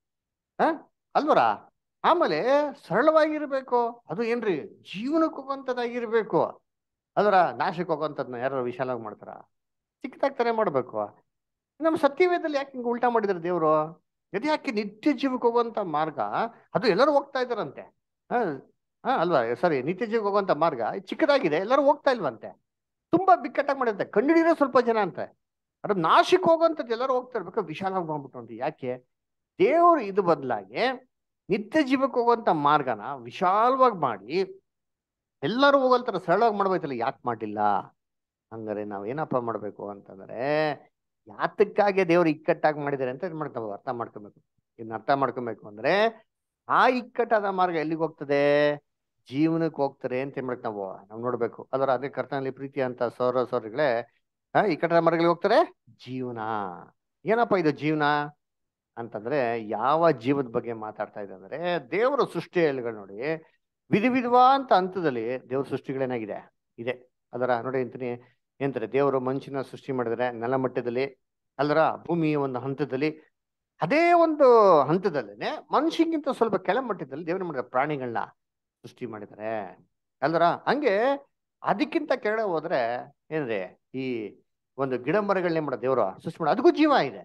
ಅಲ್ವರ? ಆಮೇಲೆ ಸರಳವಾಗಿರ್ಬೇಕು. ಅದು ಏನ್ರಿ ಜೀವನಕ್ಕೆ ಹೋಗುವಂಥದ್ದಾಗಿರ್ಬೇಕು. ಅದರ ನಾಶಕ್ಕೆ ಹೋಗುವಂಥದ್ನ ಯಾರು ವಿಶಾಲವಾಗಿ ಮಾಡ್ತಾರ? ಚಿಕ್ಕದಾಗ್ತಾನೆ ಮಾಡ್ಬೇಕು. ನಮ್ಮ ಸತ್ಯವೇದಲ್ಲಿ ಯಾಕೆ ಹಿಂಗೆ ಉಲ್ಟಾ ಮಾಡಿದಾರೆ ದೇವರು? ಯಾಕೆ ನಿತ್ಯ ಜೀವಕ್ಕೆ ಹೋಗುವಂತ ಮಾರ್ಗ ಅದು ಎಲ್ಲರೂ ಹೋಗ್ತಾ ಇದಾರಂತೆ, ಅಲ್ವಾ? ಸರಿ, ನಿತ್ಯ ಜೀವಕ್ಕೆ ಹೋಗುವಂತ ಮಾರ್ಗ ಚಿಕ್ಕದಾಗಿದೆ, ಎಲ್ಲರೂ ಹೋಗ್ತಾ ಇಲ್ವಂತೆ. ತುಂಬಾ ಬಿಕ್ಕಟ್ಟಾಗಿ ಮಾಡಿರುತ್ತೆ, ಕಂಡುಹಿಡಿಯೋ ಸ್ವಲ್ಪ ಜನ ಅಂತೆ. ಅದು ನಾಶಕ್ಕೆ ಹೋಗುವಂಥದ್ದು ಎಲ್ಲರೂ ಹೋಗ್ತಾ ಇರ್ಬೇಕು, ವಿಶಾಲವಾಗಿ ಮಾಡ್ಬಿಟ್ಟು ಅಂತ. ಯಾಕೆ ದೇವರು ಇದು ಬದಲಾಗಿ ನಿತ್ಯ ಜೀವಕ್ಕೆ ಹೋಗುವಂತ ಮಾರ್ಗನ ವಿಶಾಲವಾಗಿ ಮಾಡಿ ಎಲ್ಲರೂ ಹೋಗಲ್ತಾರ ಸರಳವಾಗಿ ಮಾಡ್ಬೇಕಲ್ಲ? ಯಾಕೆ ಮಾಡಿಲ್ಲ? ಹಂಗಾರೆ ನಾವ್ ಏನಪ್ಪ ಮಾಡ್ಬೇಕು ಅಂತಂದ್ರೆ, ಯಾತಕ್ಕಾಗಿ ದೇವ್ರು ಇಕ್ಕಟ್ಟಾಗಿ ಮಾಡಿದ್ದಾರೆ ಅಂತ ನಾವು ಅರ್ಥ ಮಾಡ್ಕೊಬೇಕು. ಇನ್ನು ಅರ್ಥ ಮಾಡ್ಕೊಬೇಕು ಅಂದ್ರೆ ಆ ಇಕ್ಕಟ್ಟಾದ ಮಾರ್ಗ ಎಲ್ಲಿಗೆ ಹೋಗ್ತದೆ? ಜೀವನಕ್ಕೆ ಹೋಗ್ತಾರೆ ಅಂತ ಏನ್ ನಾವು ನೋಡ್ಬೇಕು. ಅದೇ ಕರ್ತನಲ್ಲಿ ಪ್ರೀತಿ ಅಂತ ಸೌರಗಳೇ, ಇಕ್ಕಟ್ಟಾದ ಮಾರ್ಗಗಳಿಗೆ ಹೋಗ್ತಾರೆ. ಜೀವನ ಏನಪ್ಪ ಇದು ಜೀವನ ಅಂತಂದ್ರೆ ಯಾವ ಜೀವದ ಬಗ್ಗೆ ಮಾತಾಡ್ತಾ ಇದೆ ಅಂದ್ರೆ, ದೇವರ ಸೃಷ್ಟಿಗಳು ನೋಡಿ ವಿಧವಿಧವಾದ ಹಂತದಲ್ಲಿ ದೇವ್ರ ಸೃಷ್ಟಿಗಳೇನಾಗಿದೆ ಇದೆ. ನೋಡಿ ಅಂತೀನಿ, ಏನಂತಾರೆ ದೇವರು ಮನುಷ್ಯನ ಸೃಷ್ಟಿ ಮಾಡಿದ್ರೆ ನೆಲಮಟ್ಟದಲ್ಲಿ, ಭೂಮಿಯ ಒಂದು ಹಂತದಲ್ಲಿ, ಅದೇ ಒಂದು ಹಂತದಲ್ಲೇನೆ ಮನುಷ್ಯಗಿಂತ ಸ್ವಲ್ಪ ಕೆಳಮಟ್ಟದಲ್ಲಿ ದೇವ್ರ ಮಾಡಿದ ಪ್ರಾಣಿಗಳನ್ನ ಸೃಷ್ಟಿ ಮಾಡಿದ್ದಾರೆ. ಹಂಗೆ ಅದಕ್ಕಿಂತ ಕೆಳಗೆ ಹೋದ್ರೆ ಏನ್ರಿ ಈ ಒಂದು ಗಿಡ ಮರಗಳನ್ನೇ ಮಾಡೋ ದೇವ್ರು ಸೃಷ್ಟಿ ಮಾಡ, ಅದಕ್ಕೂ ಜೀವ ಇದೆ.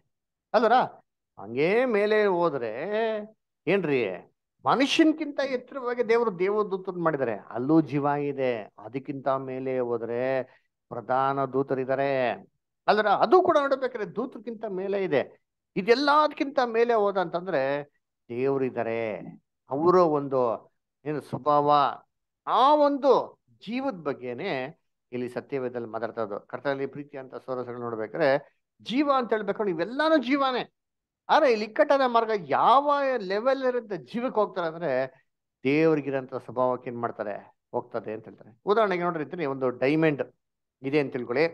ಹಂಗೇ ಮೇಲೆ ಹೋದ್ರೆ ಏನ್ರಿ ಮನುಷ್ಯನ್ಕಿಂತ ಎತ್ತರವಾಗಿ ದೇವದೂತರನ್ನ ಮಾಡಿದ್ದಾರೆ, ಅಲ್ಲೂ ಜೀವ ಇದೆ. ಅದಕ್ಕಿಂತ ಮೇಲೆ ಹೋದ್ರೆ ಪ್ರಧಾನ ದೂತರಿದ್ದಾರೆ. ಅದು ಕೂಡ ನೋಡ್ಬೇಕಾದ್ರೆ ದೂತಕ್ಕಿಂತ ಮೇಲೆ ಇದೆ. ಇದೆಲ್ಲದಕ್ಕಿಂತ ಮೇಲೆ ಹೋದಂತಂದ್ರೆ ದೇವರಿದ್ದಾರೆ. ಅವರ ಒಂದು ಏನು ಸ್ವಭಾವ, ಆ ಒಂದು ಜೀವದ ಬಗ್ಗೆನೆ ಇಲ್ಲಿ ಸತ್ಯವೇದದಲ್ಲಿ ಮಾತಾಡ್ತಾ ಇರೋದು. ಕರ್ತನಲ್ಲಿ ಪ್ರೀತಿ ಅಂತ ಸೋರಸಗಳು ನೋಡ್ಬೇಕಾದ್ರೆ ಜೀವ ಅಂತ ಹೇಳ್ಬೇಕು, ಇವೆಲ್ಲಾನು ಜೀವನೇ. ಆದ್ರೆ ಇಲ್ಲಿ ಇಕ್ಕಟ್ಟಾದ ಮಾರ್ಗ ಯಾವ ಲೆವೆಲ್ ಇರುತ್ತೆ ಜೀವಕ್ಕೆ ಹೋಗ್ತಾರೆ ಅಂದ್ರೆ ದೇವ್ರಿಗಿರಂತ ಸ್ವಭಾವಕ್ಕೆ ಏನ್ ಮಾಡ್ತಾರೆ ಹೋಗ್ತದೆ ಅಂತ ಹೇಳ್ತಾರೆ. ಉದಾಹರಣೆಗೆ ನೋಡ್ರಿ, ಒಂದು ಡೈಮಂಡ್ ಇದೆ ಅಂತ ತಿಳ್ಕೊಳ್ಳಿ.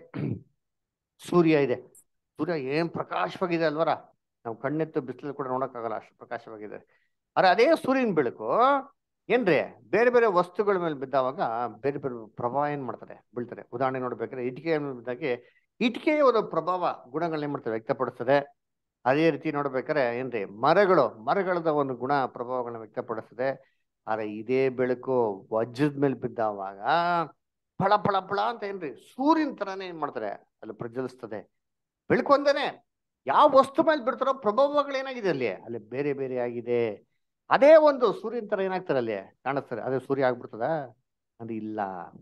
ಸೂರ್ಯ ಇದೆ, ಸೂರ್ಯ ಏನ್ ಪ್ರಕಾಶವಾಗಿದೆ ಅಲ್ವರ, ನಾವು ಕಣ್ಣೆತ್ತು ಬಿಸಿಲು ಕೂಡ ನೋಡಕ್ಕಾಗಲ್ಲ, ಅಷ್ಟು ಪ್ರಕಾಶವಾಗಿದೆ. ಆದ್ರೆ ಅದೇ ಸೂರ್ಯನ ಬೆಳಕು ಏನ್ರಿ ಬೇರೆ ಬೇರೆ ವಸ್ತುಗಳ ಮೇಲೆ ಬಿದ್ದಾವಾಗ ಬೇರೆ ಬೇರೆ ಪ್ರಭಾವ ಏನ್ ಮಾಡ್ತಾರೆ ಬೀಳ್ತಾರೆ. ಉದಾಹರಣೆ ನೋಡ್ಬೇಕಾದ್ರೆ ಇಟಿಕೆ ಬಿದ್ದಾಗೆ ಇಟಿಕೆಯ ಒಂದು ಪ್ರಭಾವ ಗುಣಗಳನ್ನ ಏನ್ ಮಾಡ್ತಾರೆ ವ್ಯಕ್ತಪಡಿಸ್ತದೆ. ಅದೇ ರೀತಿ ನೋಡ್ಬೇಕಾದ್ರೆ ಏನ್ರಿ ಮರಗಳದ ಒಂದು ಗುಣ ಪ್ರಭಾವಗಳನ್ನ ವ್ಯಕ್ತಪಡಿಸ್ತದೆ. ಆದ್ರೆ ಇದೇ ಬೆಳಕು ವಜ್ರದ ಮೇಲೆ ಬಿದ್ದಾವಾಗ ಫಳ ಫಳ ಫಳ ಅಂತ ಏನ್ರಿ ಸೂರ್ಯನ ತರಾನೇ ಏನ್ ಮಾಡ್ತಾರೆ ಅಲ್ಲಿ ಪ್ರಜ್ವಲಿಸ್ತದೆ. ಬೆಳಕು ಒಂದೇನೆ, ಯಾವ ವಸ್ತು ಮೇಲೆ ಬಿಡ್ತಾರೋ ಪ್ರಭಾವಗಳೇನಾಗಿದೆ ಅಲ್ಲಿ ಬೇರೆ ಬೇರೆ ಆಗಿದೆ. ಅದೇ ಒಂದು ಸೂರ್ಯನ ತರ ಏನಾಗ್ತಾರೆ ಅಲ್ಲಿ ಕಾಣಿಸ್ತಾರೆ. ಅದೇ ಸೂರ್ಯ ಆಗ್ಬಿಡ್ತದ ಅಂದ್ರೆ ಇಲ್ಲ.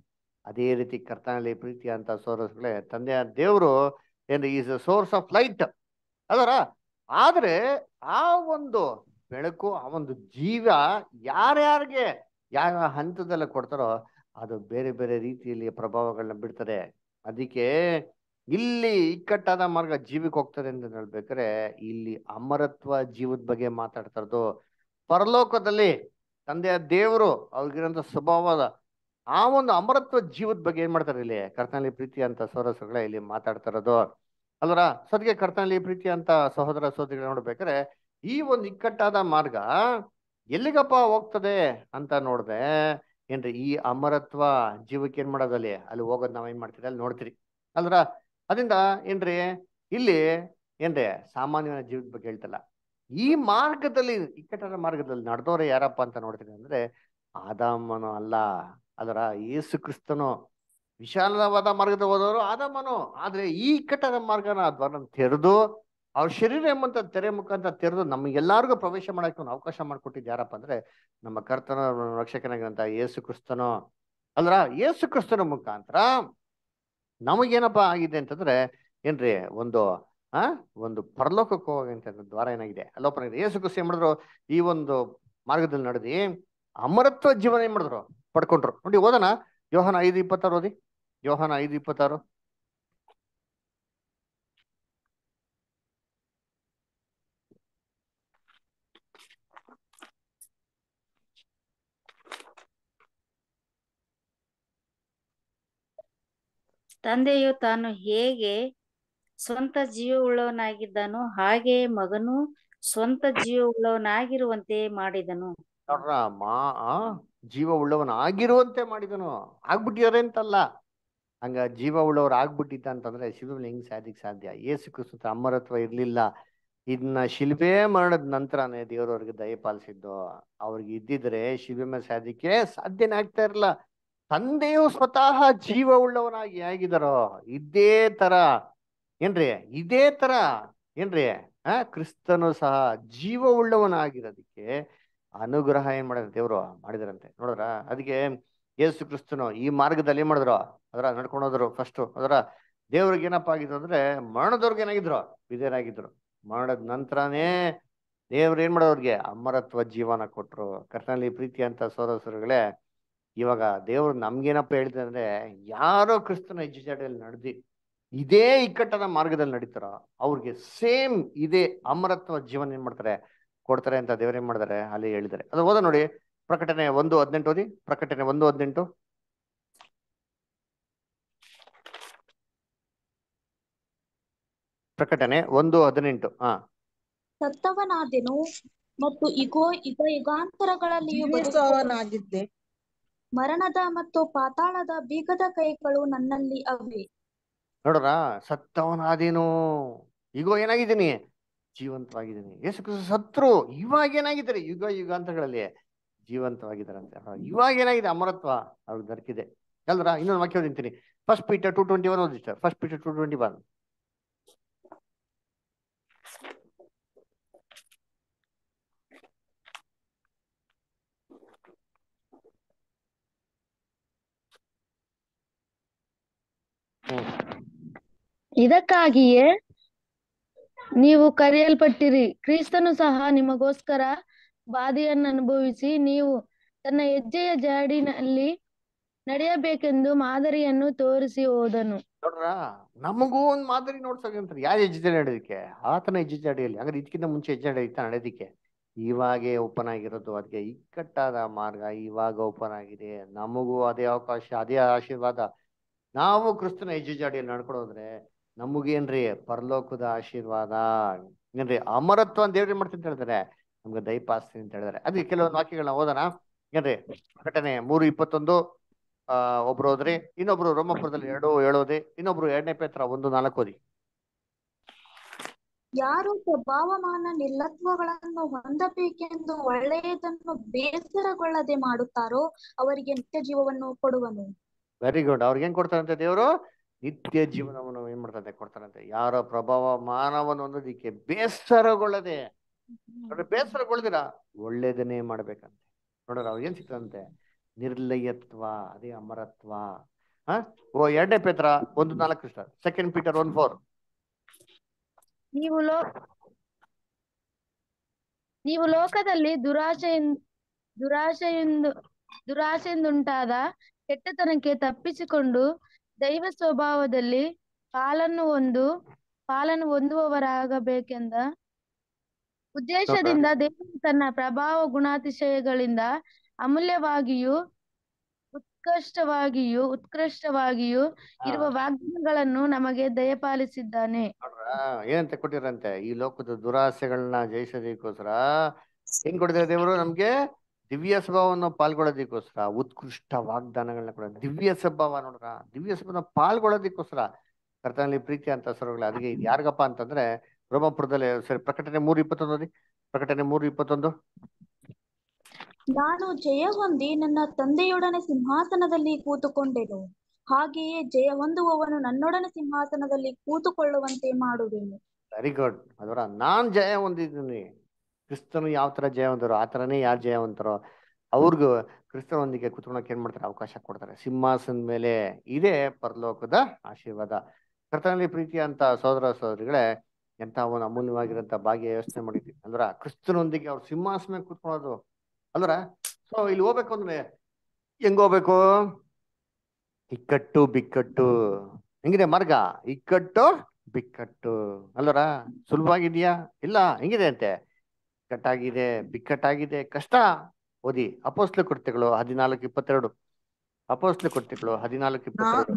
ಅದೇ ರೀತಿ ಕರ್ತನಲ್ಲಿ ಪ್ರೀತಿ ಅಂತ ಸೋರ್ಸ್ಗಳೇ ತಂದೆಯ ದೇವರು ಏನು is a source of light ಅದರ. ಆದ್ರೆ ಆ ಒಂದು ಬೆಳಕು ಆ ಒಂದು ಜೀವ ಯಾರ್ಯಾರಿಗೆ ಯಾವ ಹಂತದಲ್ಲಿ ಕೊಡ್ತಾರೋ ಅದು ಬೇರೆ ಬೇರೆ ರೀತಿಯಲ್ಲಿ ಪ್ರಭಾವಗಳನ್ನ ಬಿಡ್ತದೆ. ಅದಕ್ಕೆ ಇಲ್ಲಿ ಇಕ್ಕಟ್ಟಾದ ಮಾರ್ಗ ಜೀವಕ್ಕೆ ಹೋಗ್ತದೆ ಅಂತ ಹೇಳ್ಬೇಕಾರೆ ಇಲ್ಲಿ ಅಮರತ್ವ ಜೀವದ ಬಗ್ಗೆ ಮಾತಾಡ್ತಾ ಇರೋದು. ಪರಲೋಕದಲ್ಲಿ ತಂದೆಯ ದೇವರು ಅವ್ರಿಗಿರೋಂಥ ಸ್ವಭಾವದ ಆ ಒಂದು ಅಮರತ್ವ ಜೀವದ ಬಗ್ಗೆ ಏನ್ ಮಾಡ್ತಾರೆ ಇಲ್ಲಿ ಕರ್ತನಲ್ಲಿ ಪ್ರೀತಿ ಅಂತ ಸೋರಸಗಳೇ ಇಲ್ಲಿ ಮಾತಾಡ್ತಾ ಇರೋದು ಅಲ್ವರ. ಸದ್ಗೆ ಕರ್ತನಲ್ಲಿ ಪ್ರೀತಿ ಅಂತ ಸಹೋದರ ಸಹೋದರಿಗಳು ನೋಡ್ಬೇಕಾರೆ ಈ ಒಂದು ಇಕ್ಕಟ್ಟಾದ ಮಾರ್ಗ ಎಲ್ಲಿಗಪ್ಪ ಹೋಗ್ತದೆ ಅಂತ ನೋಡ್ದೆ ಏನ್ರಿ ಈ ಅಮರತ್ವ ಜೀವಕ್ಕೆ ಏನ್ ಮಾಡೋದಲ್ಲಿ ಅಲ್ಲಿ ಹೋಗೋದ್ ನಾವ್ ಏನ್ ಮಾಡ್ತೀರಿ ಅಲ್ಲಿ ನೋಡ್ತೀರಿ ಅಲ್ರ. ಅದರಿಂದ ಏನ್ರಿ ಇಲ್ಲಿ ಏನ್ರಿ ಸಾಮಾನ್ಯವಾದ ಜೀವದ ಬಗ್ಗೆ ಹೇಳ್ತಲ್ಲ, ಈ ಮಾರ್ಗದಲ್ಲಿ ಇಕ್ಕಟ್ಟಾದ ಮಾರ್ಗದಲ್ಲಿ ನಡೆದವ್ರೆ ಯಾರಪ್ಪ ಅಂತ ನೋಡ್ತೀರಿ ಅಂದ್ರೆ ಆದಾಮನು ಅಲ್ಲ, ಅದರ ಯೇಸು ಕ್ರಿಸ್ತನು. ವಿಶಾಲವಾದ ಮಾರ್ಗದ ಹೋದವರು ಆದಾಮನು. ಆದ್ರೆ ಈ ಇಕ್ಕಟ್ಟಾದ ಮಾರ್ಗನ ದ್ವಾರ ತೆರೆದು ಅವ್ರ ಶರೀರ ಎಂಬಂತ ತೆರೆ ಮುಖಾಂತರ ತೆರೆದು ನಮ್ಗೆಲ್ಲಾರ್ಗು ಪ್ರವೇಶ ಮಾಡಕ್ಕೆ ಒಂದು ಅವಕಾಶ ಮಾಡ್ಕೊಟ್ಟಿದ್ದು ಯಾರಪ್ಪ ಅಂದ್ರೆ ನಮ್ಮ ಕರ್ತನ ರಕ್ಷಕನಾಗಿರಂತ ಯೇಸು ಕ್ರಿಸ್ತನು ಅಲ್ರ. ಯೇಸು ಕ್ರಿಸ್ತನ ಮುಖಾಂತರ ನಮಗೇನಪ್ಪ ಆಗಿದೆ ಅಂತಂದ್ರೆ ಏನ್ರಿ ಒಂದು ಒಂದು ಪರಲೋಕಕ್ಕೆ ಹೋಗಂತ ದ್ವಾರ ಏನಾಗಿದೆ ಅಲ್ಲೋಪನ ಇದೆ. ಯೇಸು ಕ್ರಿಸ್ತ ಏನ್ ಮಾಡಿದ್ರು ಈ ಒಂದು ಮಾರ್ಗದಲ್ಲಿ ನಡೆದಿ ಅಮರತ್ವ ಜೀವನ ಏನ್ ಮಾಡಿದ್ರು ಪಡ್ಕೊಂಡ್ರು. ನೋಡಿ ಓದೋಣ ಯೋಹಾನ 5:26 ಓದಿ. ಯೋಹಾನ 5:26. ತಂದೆಯು ತಾನು ಹೇಗೆ ಸ್ವಂತ ಜೀವವುಳ್ಳವನಾಗಿದ್ದನು ಹಾಗೆಯೇ ಮಗನು ಸ್ವಂತ ಜೀವವುಳ್ಳವನಾಗಿರುವಂತೆ ಮಾಡಿದನು. ನೋಡ್ರ ಜೀವ ಉಳ್ಳವನ ಆಗಿರುವಂತೆ ಮಾಡಿದನು. ಆಗ್ಬಿಟ್ಟಿದಾರೆ ಅಂತಲ್ಲ, ಹಂಗ ಜೀವ ಉಳ್ಳವ್ರು ಆಗ್ಬಿಟ್ಟಿದ್ದ ಅಂತಂದ್ರೆ ಶಿಲುಬೆಲಿ ಹೆಂಗ್ ಸಾಧಿಕ್ ಸಾಧ್ಯ? ಯೇಸು ಕ್ರಿಸ್ತ ಅಮರತ್ವ ಇರ್ಲಿಲ್ಲ. ಇದನ್ನ ಶಿಲ್ಬೆ ಮರಣದ ನಂತರನೇ ದೇವರವ್ರಿಗೆ ದಯಪಾಲಿಸಿದ್ದು. ಅವ್ರಿಗೆ ಇದ್ದಿದ್ರೆ ಶಿಲ್ಬೆ ಮೇಲೆ ಸಾಧಿಕೆ ಸಾಧ್ಯನೇ ಆಗ್ತಾ ಇರಲ್ಲ. ತಂದೆಯು ಸ್ವತಃ ಜೀವ ಉಳ್ಳವನಾಗಿ ಆಗಿದಾರೋ ಇದೇ ತರ ಏನ್ರಿ ಇದೇ ತರ ಏನ್ರಿ ಕ್ರಿಸ್ತನು ಸಹ ಜೀವ ಉಳ್ಳವನಾಗಿರೋದಕ್ಕೆ ಅನುಗ್ರಹ ಏನ್ ಮಾಡಿದ್ರೆ ದೇವ್ರು ಮಾಡಿದಾರಂತೆ ನೋಡ್ರ. ಅದಕ್ಕೆ ಯೇಸು ಕ್ರಿಸ್ತನು ಈ ಮಾರ್ಗದಲ್ಲಿ ಏನ್ ಮಾಡಿದ್ರು ಅದರ ನಡ್ಕೊಂಡು ಹೋದ್ರು. ಫಸ್ಟ್ ಅದರ ದೇವ್ರಿಗೆ ಏನಪ್ಪ ಆಗಿದ್ರು ಅಂದ್ರೆ ಮರಣದವ್ರಿಗೆ ಏನಾಗಿದ್ರು ವಿಧೇಯರಾಗಿದ್ರು. ಮರಣದ ನಂತರನೇ ದೇವ್ರು ಏನ್ ಮಾಡೋವ್ರಿಗೆ ಅಮರತ್ವ ಜೀವನ ಕೊಟ್ರು. ಕರ್ತನಲ್ಲಿ ಪ್ರೀತಿ ಅಂತ ಸೋದರಗಳೇ, ಇವಾಗ ದೇವ್ರು ನಮ್ಗೇನಪ್ಪ ಹೇಳ್ತಾರೆ ಅಂದ್ರೆ ಯಾರೋ ಕ್ರಿಸ್ತನ ಹೆಜ್ಜೆಜಾಡಿಯಲ್ಲಿ ನಡೆದಿ ಇದೇ ಇಕ್ಕಟ್ಟದ ಮಾರ್ಗದಲ್ಲಿ ನಡೀತಾರ ಅವ್ರಿಗೆ ಸೇಮ್ ಇದೇ ಅಮರತ್ವ ಜೀವನ ಏನ್ ಮಾಡ್ತಾರೆ ಕೊಡ್ತಾರೆ ಅಂತ ದೇವ್ರು ಏನ್ ಮಾಡ್ತಾರೆ ಅಲ್ಲಿ ಹೇಳಿದ್ದಾರೆ. ಅದು ಓದ ನೋಡಿ ಪ್ರಕಟಣೆ 1:18 ಓದಿ. ಪ್ರಕಟಣೆ 1:18. ಪ್ರಕಟಣೆ 1:18. ಸತ್ತವನಾದೆನು ಮತ್ತು ಇಗೋ ಯುಗ ಯುಗಾಂತರಗಳಲ್ಲಿಯೂ ಬದುಕುವ ಜೀವಿಸುವವನಾಗಿದ್ದೆ. ಮರಣದ ಮತ್ತು ಪಾತಾಳದ ಬೀಗದ ಕೈಗಳು ನನ್ನಲ್ಲಿ ಅವೆ. ನೋಡ್ರ, ಸತ್ತವನಾದೇನು ಈಗ ಏನಾಗಿದ್ದೀನಿ ಜೀವಂತವಾಗಿದ್ದೀನಿ. ಯೇಸು ಕ್ರಿಸ್ತ ಸತ್ರು ಇವಾಗ ಏನಾಗಿದ್ದಾರೆ ಯುಗ ಯುಗಾಂತರಗಳಲ್ಲಿ ಜೀವಂತವಾಗಿದ್ದಾರಂತೆ. ಇವಾಗ ಏನಾಗಿದೆ ಅಮರತ್ವ ಅವ್ರಿಗೆ ದೊರಕಿದೆ ಅಲ್ರ. ಇನ್ನೊಂದು ವಾಕ್ಯ ಓದಿಂತೀನಿ. 1 Peter 2:21 ಓದಿ ಸರ್. 1 Peter 2:21. ಇದಕ್ಕಾಗಿಯೇ ನೀವು ಕರೆಯಲ್ಪಟ್ಟಿರಿ, ಕ್ರಿಸ್ತನು ಸಹ ನಿಮಗೋಸ್ಕರ ಬಾಧೆಯನ್ನು ಅನುಭವಿಸಿ ನೀವು ತನ್ನ ಹೆಜ್ಜೆಯ ಜಾಡಿನಲ್ಲಿ ನಡೆಯಬೇಕೆಂದು ಮಾದರಿಯನ್ನು ತೋರಿಸಿ ಹೋದನು. ನೋಡ್ರ, ನಮಗೂ ಒಂದು ಮಾದರಿ ನೋಡ್ಸಂತಾರೆ. ಯಾರು ಹೆಜ್ಜೆ ನಡೆಯೋದಕ್ಕೆ? ಆತನ ಹೆಜ್ಜೆ ಜಾಡಿಯಲ್ಲಿ. ಹಾಗಾದ್ರೆ ಇದಕ್ಕಿಂತ ಮುಂಚೆ ಹೆಜ್ಜೆ ನಡೆಯುತ್ತಾ ನಡೆಯೋದಿಕ್ಕೆ? ಇವಾಗೇ ಓಪನ್ ಆಗಿರೋದು. ಅದಕ್ಕೆ ಇಕ್ಕಟ್ಟಾದ ಮಾರ್ಗ ಇವಾಗ ಓಪನ್ ಆಗಿದೆ. ನಮಗೂ ಅದೇ ಅವಕಾಶ, ಅದೇ ಆಶೀರ್ವಾದ. ನಾವು ಕ್ರಿಸ್ತನ ಹೆಜ್ಜೆ ಜಾಡಿಯಲ್ಲಿ ನಡ್ಕೊಡೋದ್ರೆ ನಮಗೇನ್ರಿ ಪರಲೋಕದ ಆಶೀರ್ವಾದ ಏನ್ರಿ ಅಮರತ್ವ ಅಂತ ದೇವ್ರು ಏನ್ ಮಾಡ್ತೀನಿ ಅಂತ ಹೇಳ್ತಾರೆ ನಮ್ಗೆ ದಯಪಾಸ್ತೀನಿ ಅಂತ ಹೇಳಿದಾರೆ. ಅದಕ್ಕೆ ಕೆಲವೊಂದು ವಾಕ್ಯಗಳನ್ನ ಓದೋಣ ಏನ್ರಿ. ಪ್ರಕಟಣೆ 3:21 ಒಬ್ರು ಹೋದ್ರಿ, ಇನ್ನೊಬ್ರು ರೋಮಾಪುರದಲ್ಲಿ 2:7 ಓದಿ, ಇನ್ನೊಬ್ರು 2 ಪೇತ್ರ 1:4 ಓದಿ. ಯಾರು ಸ್ವಭಾವಮಾನ ನಿರ್ಲತ್ವಗಳನ್ನು ಹೊಂದಬೇಕೆಂದು ಒಳ್ಳೆಯದನ್ನು ಬೇಸರಗೊಳ್ಳದೆ ಮಾಡುತ್ತಾರೋ ಅವರಿಗೆ ನಿತ್ಯ ಜೀವವನ್ನು ಕೊಡುವನು. Very good. ಅವ್ರಿಗೆ ಏನ್ ಕೊಡ್ತಾರಂತೆ ದೇವರು? ನಿತ್ಯ ಜೀವನವನ್ನು ಏನ್ ಮಾಡ್ತಾರೆ ಕೊಡ್ತಾರಂತೆ. ಯಾರ ಪ್ರಭಾವ ಮಾನವನ ಹೊಂದೋದಿಕ್ಕೆ ಬೇಸರಗೊಳ್ಳದೆ. ನೋಡ್ರಿ, ಬೇಸರಗೊಳ್ದಿರ ಒಳ್ಳೇದನ್ನೇ ಮಾಡ್ಬೇಕಂತೆ. ನೋಡ್ರ, ಅವ್ರಿಗೆ ಏನ್ ಸಿಗ್ತದಂತೆ? ನಿರ್ಲಯತ್ವ, ಅದೇ ಅಮರತ್ವ. ಹ ಎರಡನೇ ಪೇತ್ರ 1:4 ಇಷ್ಟ. 2 ಪೀಟರ್ 1:4. ನೀವು ಲೋ ನೀವು ಲೋಕದಲ್ಲಿ ದುರಾಶೆಯಿಂದ ದುರಾಶೆಯಿಂದುಂಟಾದ ಕೆಟ್ಟತನಕ್ಕೆ ತಪ್ಪಿಸಿಕೊಂಡು ದೈವ ಸ್ವಭಾವದಲ್ಲಿ ಪಾಲನ್ನು ಹೊಂದುವವರಾಗಬೇಕೆಂದ ಉದ್ದೇಶದಿಂದ ದೇವರು ತನ್ನ ಪ್ರಭಾವ ಗುಣಾತಿಶಯಗಳಿಂದ ಅಮೂಲ್ಯವಾಗಿಯೂ ಉತ್ಕೃಷ್ಟವಾಗಿಯೂ ಇರುವ ವಾಗ್ದಾನಗಳನ್ನು ನಮಗೆ ದಯಪಾಲಿಸಿದ್ದಾನೆ. ಏನಂತ ಕೊಟ್ಟಿರಂತೆ, ಈ ಲೋಕದ ದುರಾಸೆಗಳನ್ನ ಜಯಿಸೋದಕ್ಕೋಸ್ಕರ ಹೆಂಗ್ ಕೊಟ್ಟಿದ್ದಾರೆ ದೇವರು ನಮ್ಗೆ? ದಿವ್ಯ ಸ್ವಭಾವವನ್ನು ಪಾಲ್ಗೊಳ್ಳೋದಕ್ಕೋಸ್ಕರ ಉತ್ಕೃಷ್ಟ ವಾಗ್ದಾನಗಳನ್ನ ಕೊಡ. ದಿವ್ಯ ಸ್ವಭಾವ ನೋಡ್ರ, ದಿವ್ಯ ಸ್ವಭಾವ ಪಾಲ್ಗೊಳ್ಳೋದಕ್ಕೋಸ್ಕರ ಕರ್ತನಲ್ಲಿ ಪ್ರೀತಿ ಅಂತ ಸ್ವರಗಳು. ಅದಕ್ಕೆ ಇದು ಯಾರಿಗಪ್ಪ ಅಂತಂದ್ರೆ ರೋಮಾಪುರದಲ್ಲಿ ಸರಿ, ಪ್ರಕಟಣೆ 3:21 ಪ್ರಕಟಣೆ 3:21. ನಾನು ಜಯ ಹೊಂದಿ ನನ್ನ ತಂದೆಯೊಡನೆ ಸಿಂಹಾಸನದಲ್ಲಿ ಕೂತುಕೊಂಡೆನು, ಹಾಗೆಯೇ ಜಯ ಹೊಂದುವವನು ನನ್ನೊಡನೆ ಸಿಂಹಾಸನದಲ್ಲಿ ಕೂತುಕೊಳ್ಳುವಂತೆ ಮಾಡುವೆನು. Very good. ಅದರ ನಾನ್ ಜಯ ಹೊಂದಿದ್ದೀನಿ. ಕ್ರಿಸ್ತನು ಯಾವ ತರ ಜಯ ಹೊಂದರೋ ಆ ತರನೇ ಯಾರು ಜಯ ಹೊಂತಾರೋ ಅವ್ರಿಗೂ ಕ್ರಿಸ್ತನೊಂದಿಗೆ ಕುತ್ಕೊಳಕ್ಕೆ ಏನ್ ಮಾಡ್ತಾರೆ? ಅವಕಾಶ ಕೊಡ್ತಾರೆ. ಸಿಂಹಾಸನದ ಮೇಲೆ ಇದೇ ಪರಲೋಕದ ಆಶೀರ್ವಾದ. ಕರ್ತನಲ್ಲಿ ಪ್ರೀತಿ ಅಂತ ಸಹೋದರ ಸಹೋದರಿಗಳೇ, ಎಂತ ಒಂದು ಅಮೂಲ್ಯವಾಗಿರಂತ ಭಾಗ್ಯ ಯೋಚನೆ ಮಾಡಿದ್ವಿ ಅಂದ್ರ ಕ್ರಿಸ್ತನೊಂದಿಗೆ ಅವ್ರ ಸಿಂಹಾಸನ ಮೇಲೆ ಕೂತ್ಕೊಳ್ಳೋದು ಅಂದ್ರ. ಸೊ ಇಲ್ಲಿ ಹೋಗ್ಬೇಕು ಅಂದ್ರೆ ಹೆಂಗ್ ಹೋಗ್ಬೇಕು? ಇಕ್ಕಟ್ಟು ಬಿಕ್ಕಟ್ಟು ಹೆಂಗಿದೆ ಮಾರ್ಗ? ಇಕ್ಕಟ್ಟು ಬಿಕ್ಕಟ್ಟು ಅಲ್ಲರ ಸುಲಭವಾಗಿದ್ಯಾ? ಇಲ್ಲ, ಹೆಂಗಿದೆ ಅಂತೆ? ಇಕ್ಕಟ್ಟಾಗಿದೆ, ಬಿಕ್ಕಟ್ಟಾಗಿದೆ, ಕಷ್ಟ. ಓದಿ ಅಪೊಸ್ತ್ಲ ಕೃತ್ಯಗಳು 14:22. ಅಪೊಸ್ತ್ಲ ಕೃತ್ಯಗಳು 14:22.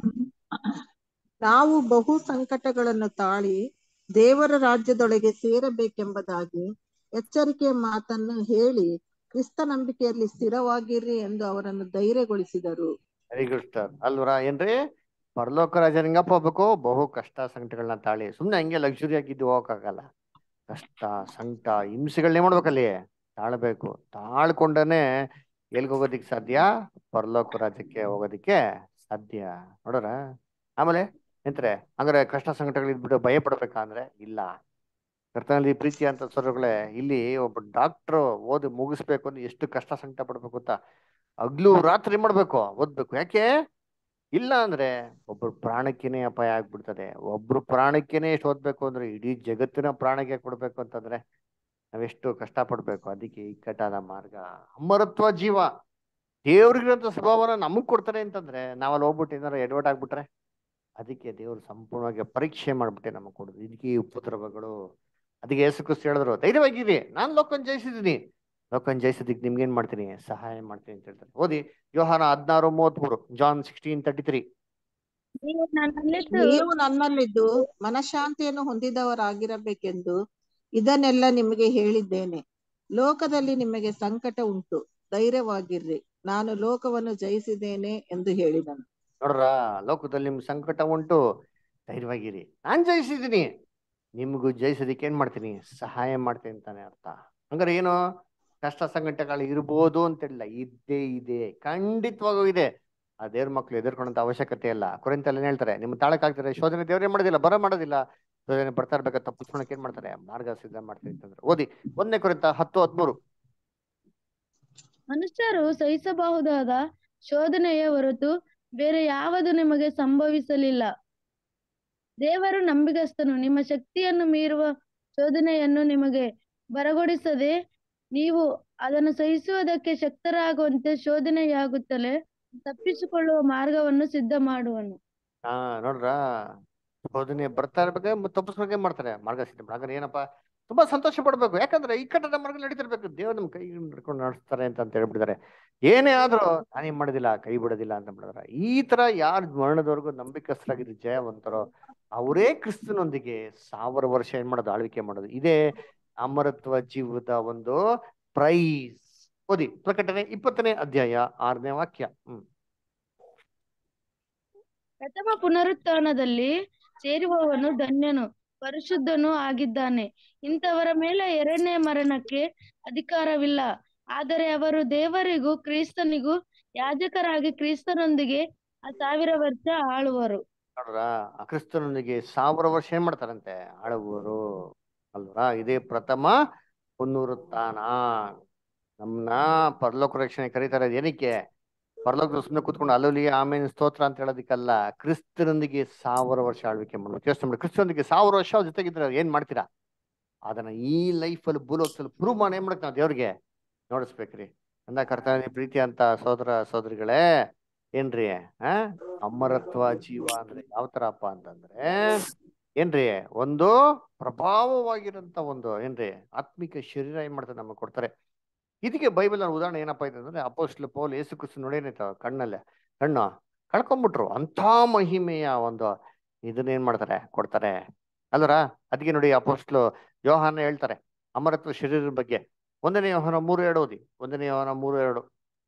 ನಾವು ಬಹು ಸಂಕಟಗಳನ್ನು ತಾಳಿ ದೇವರ ರಾಜ್ಯದೊಳಗೆ ಸೇರಬೇಕೆಂಬುದಾಗಿ ಎಚ್ಚರಿಕೆಯ ಮಾತನ್ನು ಹೇಳಿ ಕ್ರಿಸ್ತ ನಂಬಿಕೆಯಲ್ಲಿ ಸ್ಥಿರವಾಗಿರ್ರಿ ಎಂದು ಅವರನ್ನು ಧೈರ್ಯಗೊಳಿಸಿದರು. ವೆರಿ ಗುಡ್ ಸ್ಟಾರ್ ಅಲ್ವರ. ಏನ್ರಿ? ಪರಲೋಕ ರಾಜ ಹೆಂಗಪ್ಪ ಹೋಗ್ಬೇಕು? ಬಹು ಕಷ್ಟ ಸಂಕಟಗಳನ್ನ ತಾಳಿ. ಸುಮ್ನೆ ಹಂಗೆ ಲಕ್ಸುರಿ ಆಗಿದ್ದು ಹೋಗಕ್ಕಾಗಲ್ಲ. ಕಷ್ಟ ಸಂಕಟ ಹಿಂಸೆಗಳನ್ನೇ ಮಾಡ್ಬೇಕಲ್ಲಿ ತಾಳ್ಬೇಕು. ತಾಳ್ಕೊಂಡನೆ ಎಲ್ಗೆ ಹೋಗೋದಿಕ್ ಸಾಧ್ಯ? ಪರಲೋಕ ರಾಜ್ಯಕ್ಕೆ ಹೋಗೋದಿಕ್ಕೆ ಸಾಧ್ಯ. ನೋಡ್ರ ಆಮೇಲೆ ಎಂತಾರೆ ಹಂಗಾರೆ ಕಷ್ಟ ಸಂಕಟಗಳು ಇದ್ಬಿಟ್ಟು ಭಯ ಪಡ್ಬೇಕಾ ಅಂದ್ರೆ ಇಲ್ಲ. ಕರ್ತನಲ್ಲಿ ಪ್ರೀತಿ ಅಂತ ಸ್ವರಗಳೇ, ಇಲ್ಲಿ ಒಬ್ಬ ಡಾಕ್ಟ್ರು ಓದಿ ಮುಗಿಸ್ಬೇಕು ಅಂದ್ರೆ ಎಷ್ಟು ಕಷ್ಟ ಸಂಕಟ ಪಡ್ಬೇಕು ಅಂತ ಹಗ್ಲು ರಾತ್ರಿ ಮಾಡ್ಬೇಕು, ಓದ್ಬೇಕು. ಯಾಕೆ? ಇಲ್ಲ ಅಂದ್ರೆ ಒಬ್ರು ಪ್ರಾಣಕ್ಕೇನೆ ಅಪಾಯ ಆಗ್ಬಿಡ್ತದೆ. ಒಬ್ರು ಪ್ರಾಣಕ್ಕೇನೆ ಎಷ್ಟು ಓದ್ಬೇಕು ಅಂದ್ರೆ ಇಡೀ ಜಗತ್ತಿನ ಪ್ರಾಣಕ್ಕೆ ಕೊಡ್ಬೇಕು ಅಂತಂದ್ರೆ ನಾವೆಷ್ಟು ಕಷ್ಟ ಪಡ್ಬೇಕು. ಅದಕ್ಕೆ ಇಕ್ಕಟ್ಟಾದ ಮಾರ್ಗ ಅಮರತ್ವ ಜೀವ. ದೇವ್ರಿಗಿರಂತ ಸ್ವಭಾವನ ನಮಗ್ ಕೊಡ್ತಾರೆ ಅಂತಂದ್ರೆ ನಾವಲ್ಲಿ ಹೋಗ್ಬಿಟ್ಟು ಏನಾರ ಎಡವಟ್ ಆಗ್ಬಿಟ್ರೆ ಅದಕ್ಕೆ ದೇವ್ರು ಸಂಪೂರ್ಣವಾಗಿ ಪರೀಕ್ಷೆ ಮಾಡ್ಬಿಟ್ಟೆ ನಮಗ್ ಕೊಡುದು. ಇದಕ್ಕೆ ಈ ಉಪದ್ರವಗಳು. ಅದಕ್ಕೆ ಯೇಸು ಕ್ರಿಸ್ತ ಹೇಳಿದ್ರು, ಧೈರ್ಯವಾಗಿರಿ, ನಾನ್ ಲೋಕನ್ ಜಯಿಸಿದೀನಿ, ಲೋಕನ್ ಜಯಿಸೋದಿಕ್ ನಿಮ್ಗೇನ್ ಮಾಡ್ತೀನಿ? ಸಹಾಯ ಮಾಡ್ತೀನಿ ಅಂತ ಹೇಳ್ತಾರೆ. ಓದಿ ಯೋಹಾನ 16:33. ಜಾನ್ 16:33. ನೀವು ನನ್ನಲ್ಲಿದ್ದು ಮನಃಶಾಂತಿಯನ್ನು ಹೊಂದಿದವರಾಗಿರಬೇಕೆಂದು ಇದನ್ನೆಲ್ಲ ನಿಮಗೆ ಹೇಳಿದ್ದೇನೆ. ಲೋಕದಲ್ಲಿ ನಿಮಗೆ ಸಂಕಟ ಉಂಟು, ಧೈರ್ಯವಾಗಿರ್ರಿ, ನಾನು ಲೋಕವನ್ನು ಜಯಿಸಿದ್ದೇನೆ ಎಂದು ಹೇಳಿದನು. ನೋಡ್ರ, ಲೋಕದಲ್ಲಿ ನಿಮ್ಗೆ ಸಂಕಟ ಉಂಟು, ಧೈರ್ಯವಾಗಿರಿ, ನಾನ್ ಜಯಿಸಿದ್ದೀನಿ, ನಿಮ್ಗೂ ಜಯಿಸೋದಿಕ್ಕೆ ಏನ್ ಮಾಡ್ತೀನಿ? ಸಹಾಯ ಮಾಡ್ತೀನಿ ಅಂತಾನೆ ಅರ್ಥ. ಹಂಗಾರೆ ಏನು? ಕಷ್ಟ ಸಂಕಟಗಳು ಇರ್ಬೋದು ಅಂತಿಲ್ಲ, ಇದ್ದೇ ಇದೆ, ಖಂಡಿತವಾಗೂ ಇದೆ. ಆ ದೇವ್ರ ಮಕ್ಳು ಎದುರ್ಕೊಂಡಂತ ಅವಶ್ಯಕತೆ ಇಲ್ಲ. ಕೊರಿಂಥಲ್ಲಿ ಏನ್ ಹೇಳ್ತಾರೆ? ನಿಮ್ಮ ತಾಳಕ್ಕಾಗ್ತಾರೆ ಶೋಧನೆ ದೇವ್ರೇ ಮಾಡೋದಿಲ್ಲ, ಮಾಡೋದಿಲ್ಲ. ಶೋಧನೆ ಬರ್ತಾ ಇರ್ಬೇಕಾದ್ರೆ ತಪ್ಪಿಸ್ಕೊಳಕ್ ಏನ್ ಮಾಡ್ತಾರೆ? ಮಾರ್ಗ ಸಿದ್ಧ ಮಾಡ್ತೀನಿ ಅಂತಂದ್ರೆ. ಓದಿ 1 ಕೊರಿಂಥ 10:13. ಮನುಷ್ಯರು ಸಹಿಸಬಹುದಾದ ಶೋಧನೆಯ ಹೊರತು ಬೇರೆ ಯಾವುದು ನಿಮಗೆ ಸಂಭವಿಸಲಿಲ್ಲ. ದೇವರು ನಂಬಿಗಸ್ತನು, ನಿಮ್ಮ ಶಕ್ತಿಯನ್ನು ಮೀರುವ ಶೋಧನೆಯನ್ನು ನಿಮಗೆ ಬರಗೊಡಿಸದೆ ನೀವು ಅದನ್ನು ಸಹಿಸುವುದಕ್ಕೆ ಶಕ್ತರಾಗುವಂತೆ ಶೋಧನೆಯಾಗುತ್ತಲೇ ತಪ್ಪಿಸಿಕೊಳ್ಳುವ ಮಾರ್ಗವನ್ನು ಸಿದ್ಧ ಮಾಡುವನು. ನೋಡ್ರ, ಶೋಧನೆ ಬರ್ತಾ ಇರ್ಬೇಕಾದ್ರೆ ತಪ್ಪಿಸ್ಕೊಳಕ್ ಏನ್ ಮಾಡ್ತಾರೆ? ಮಾರ್ಗ ಸಿದ್ಧ. ಹಾಗಾದ್ರೆ ಏನಪ್ಪಾ? ತುಂಬಾ ಸಂತೋಷ ಪಡ್ಬೇಕು. ಯಾಕಂದ್ರೆ ಇಕ್ಕಟ್ಟದ ಮಾರ್ಗ ನಡೀತಿರ್ಬೇಕು, ದೇವ್ರು ನಮ್ ಕೈ ಹಿಡ್ಕೊಂಡು ನಡೆಸ್ತಾರೆ ಅಂತ ಹೇಳ್ಬಿಟ್ಟಿದ್ದಾರೆ. ಏನೇ ಆದ್ರೂ ನಾನೇನ್ ಮಾಡೋದಿಲ್ಲ, ಕೈ ಬಿಡೋದಿಲ್ಲ ಅಂತ ಬಿಡಿದಾರೆ. ಈ ತರ ಯಾರು ಮರಣದವರೆಗೂ ನಂಬಿಕಸ್ಥರಾಗಿದ್ದು ಜಯವಂತರೋ ಅವರೇ ಕ್ರಿಸ್ತನೊಂದಿಗೆ 1000 ವರ್ಷ ಏನ್ ಮಾಡೋದು? ಆಳ್ವಿಕೆ ಮಾಡೋದು. ಇದೇ ಅಮರತ್ವ ಜೀವದ ಒಂದು ಪ್ರೈಸ್. ಓದಿ ಪ್ರಕಟಣೆ 20ನೇ ಅಧ್ಯಾಯ 6ನೇ ವಾಕ್ಯ. ಪ್ರಥಮ ಪುನರುತ್ಥಾನದಲ್ಲಿ ಸೇರುವವನು ಧನ್ಯನು, ಪರಿಶುದ್ಧನೂ ಆಗಿದ್ದಾನೆ. ಇಂಥವರ ಮೇಲೆ ಎರಡನೇ ಮರಣಕ್ಕೆ ಅಧಿಕಾರವಿಲ್ಲ. ಆದರೆ ಅವರು ದೇವರಿಗೂ ಕ್ರಿಸ್ತನಿಗೂ ಯಾಜಕರಾಗಿ ಕ್ರಿಸ್ತನೊಂದಿಗೆ 1000 ವರ್ಷ ಆಳುವರು. ನೋಡ್ರ, ಕ್ರಿಸ್ತನೊಂದಿಗೆ 1000 ವರ್ಷ ಏನ್ ಮಾಡ್ತಾರಂತೆ? ಆಳುವರು ಅಲ್ವಾ? ಇದೇ ಪ್ರಥಮ ಪುನರುತ್ಥಾನ. ನಮ್ನ ಪರಲೋಕ ರಕ್ಷಣೆ ಕರೀತಾರೆ. ಏನಕ್ಕೆ? ಪರಲೋಕದಲ್ಲಿ ಸುಮ್ಮನೆ ಕೂತ್ಕೊಂಡು ಅಲ್ಲಲ್ಲಿ ಆಮೇಲೆ ಸ್ತೋತ್ರ ಅಂತ ಹೇಳೋದಕ್ಕಲ್ಲ, ಕ್ರಿಸ್ತನೊಂದಿಗೆ 1000 ವರ್ಷ ಆಳ್ವಿಕೆ ಮಾಡ್ಬೇಕು. ಯೋಚನೆ ಮಾಡಿ, ಕ್ರಿಸ್ತನೊಂದಿಗೆ 1000 ವರ್ಷ ಅವ್ರ ಜೊತೆಗಿದ್ರೆ ಏನ್ ಮಾಡ್ತೀರಾ? ಅದನ್ನ ಈ ಲೈಫಲ್ಲಿ ಭೂಲೋಕದಲ್ಲಿ ಪ್ರೂವ್ ಮಾಡಿ ಏನ್ ಮಾಡಕ್ ನಾವು ದೇವ್ರಿಗೆ ನೋಡಿಸ್ಬೇಕ್ರಿ. ಅಂದ ಕರ್ತವ್ಯ ಪ್ರೀತಿ ಅಂತ ಸೋದರ ಸೋದರಿಗಳೇ, ಏನ್ರಿ ಅಮರತ್ವ ಜೀವ ಅಂದ್ರೆ ಯಾವ ತರಪ್ಪ ಅಂತಂದ್ರೆ ಏನ್ರಿ, ಒಂದು ಪ್ರಭಾವವಾಗಿರಂತ ಒಂದು ಏನ್ರಿ ಆತ್ಮಿಕ ಶರೀರ ಏನ್ ಮಾಡ್ತಾರೆ ನಮಗೆ ಕೊಡ್ತಾರೆ. ಇದಕ್ಕೆ ಬೈಬಲ್ ಉದಾಹರಣೆ ಏನಪ್ಪಾ ಇದೆ ಅಂದ್ರೆ, ಅಪೋಸ್ಟ್ಲ ಪೌಲ್ ಯೇಸು ಕ್ರಿಸ್ತ ನೋಡೇನೈತ ಕಣ್ಣು ಕಳ್ಕೊಂಡ್ಬಿಟ್ರು, ಅಂತ ಮಹಿಮೆಯ ಒಂದು ಇದನ್ನ ಏನ್ ಮಾಡ್ತಾರೆ ಕೊಡ್ತಾರೆ ಅಲ್ವರ. ಅದಕ್ಕೆ ನೋಡಿ ಅಪೋಸ್ಟ್ಲು ಯೋಹಾನ ಹೇಳ್ತಾರೆ ಅಮರತ್ವ ಶರೀರದ ಬಗ್ಗೆ. 1 ಯೋಹಾನ 3:2 ಓದಿ. 1 ಯೋಹಾನ 3:2.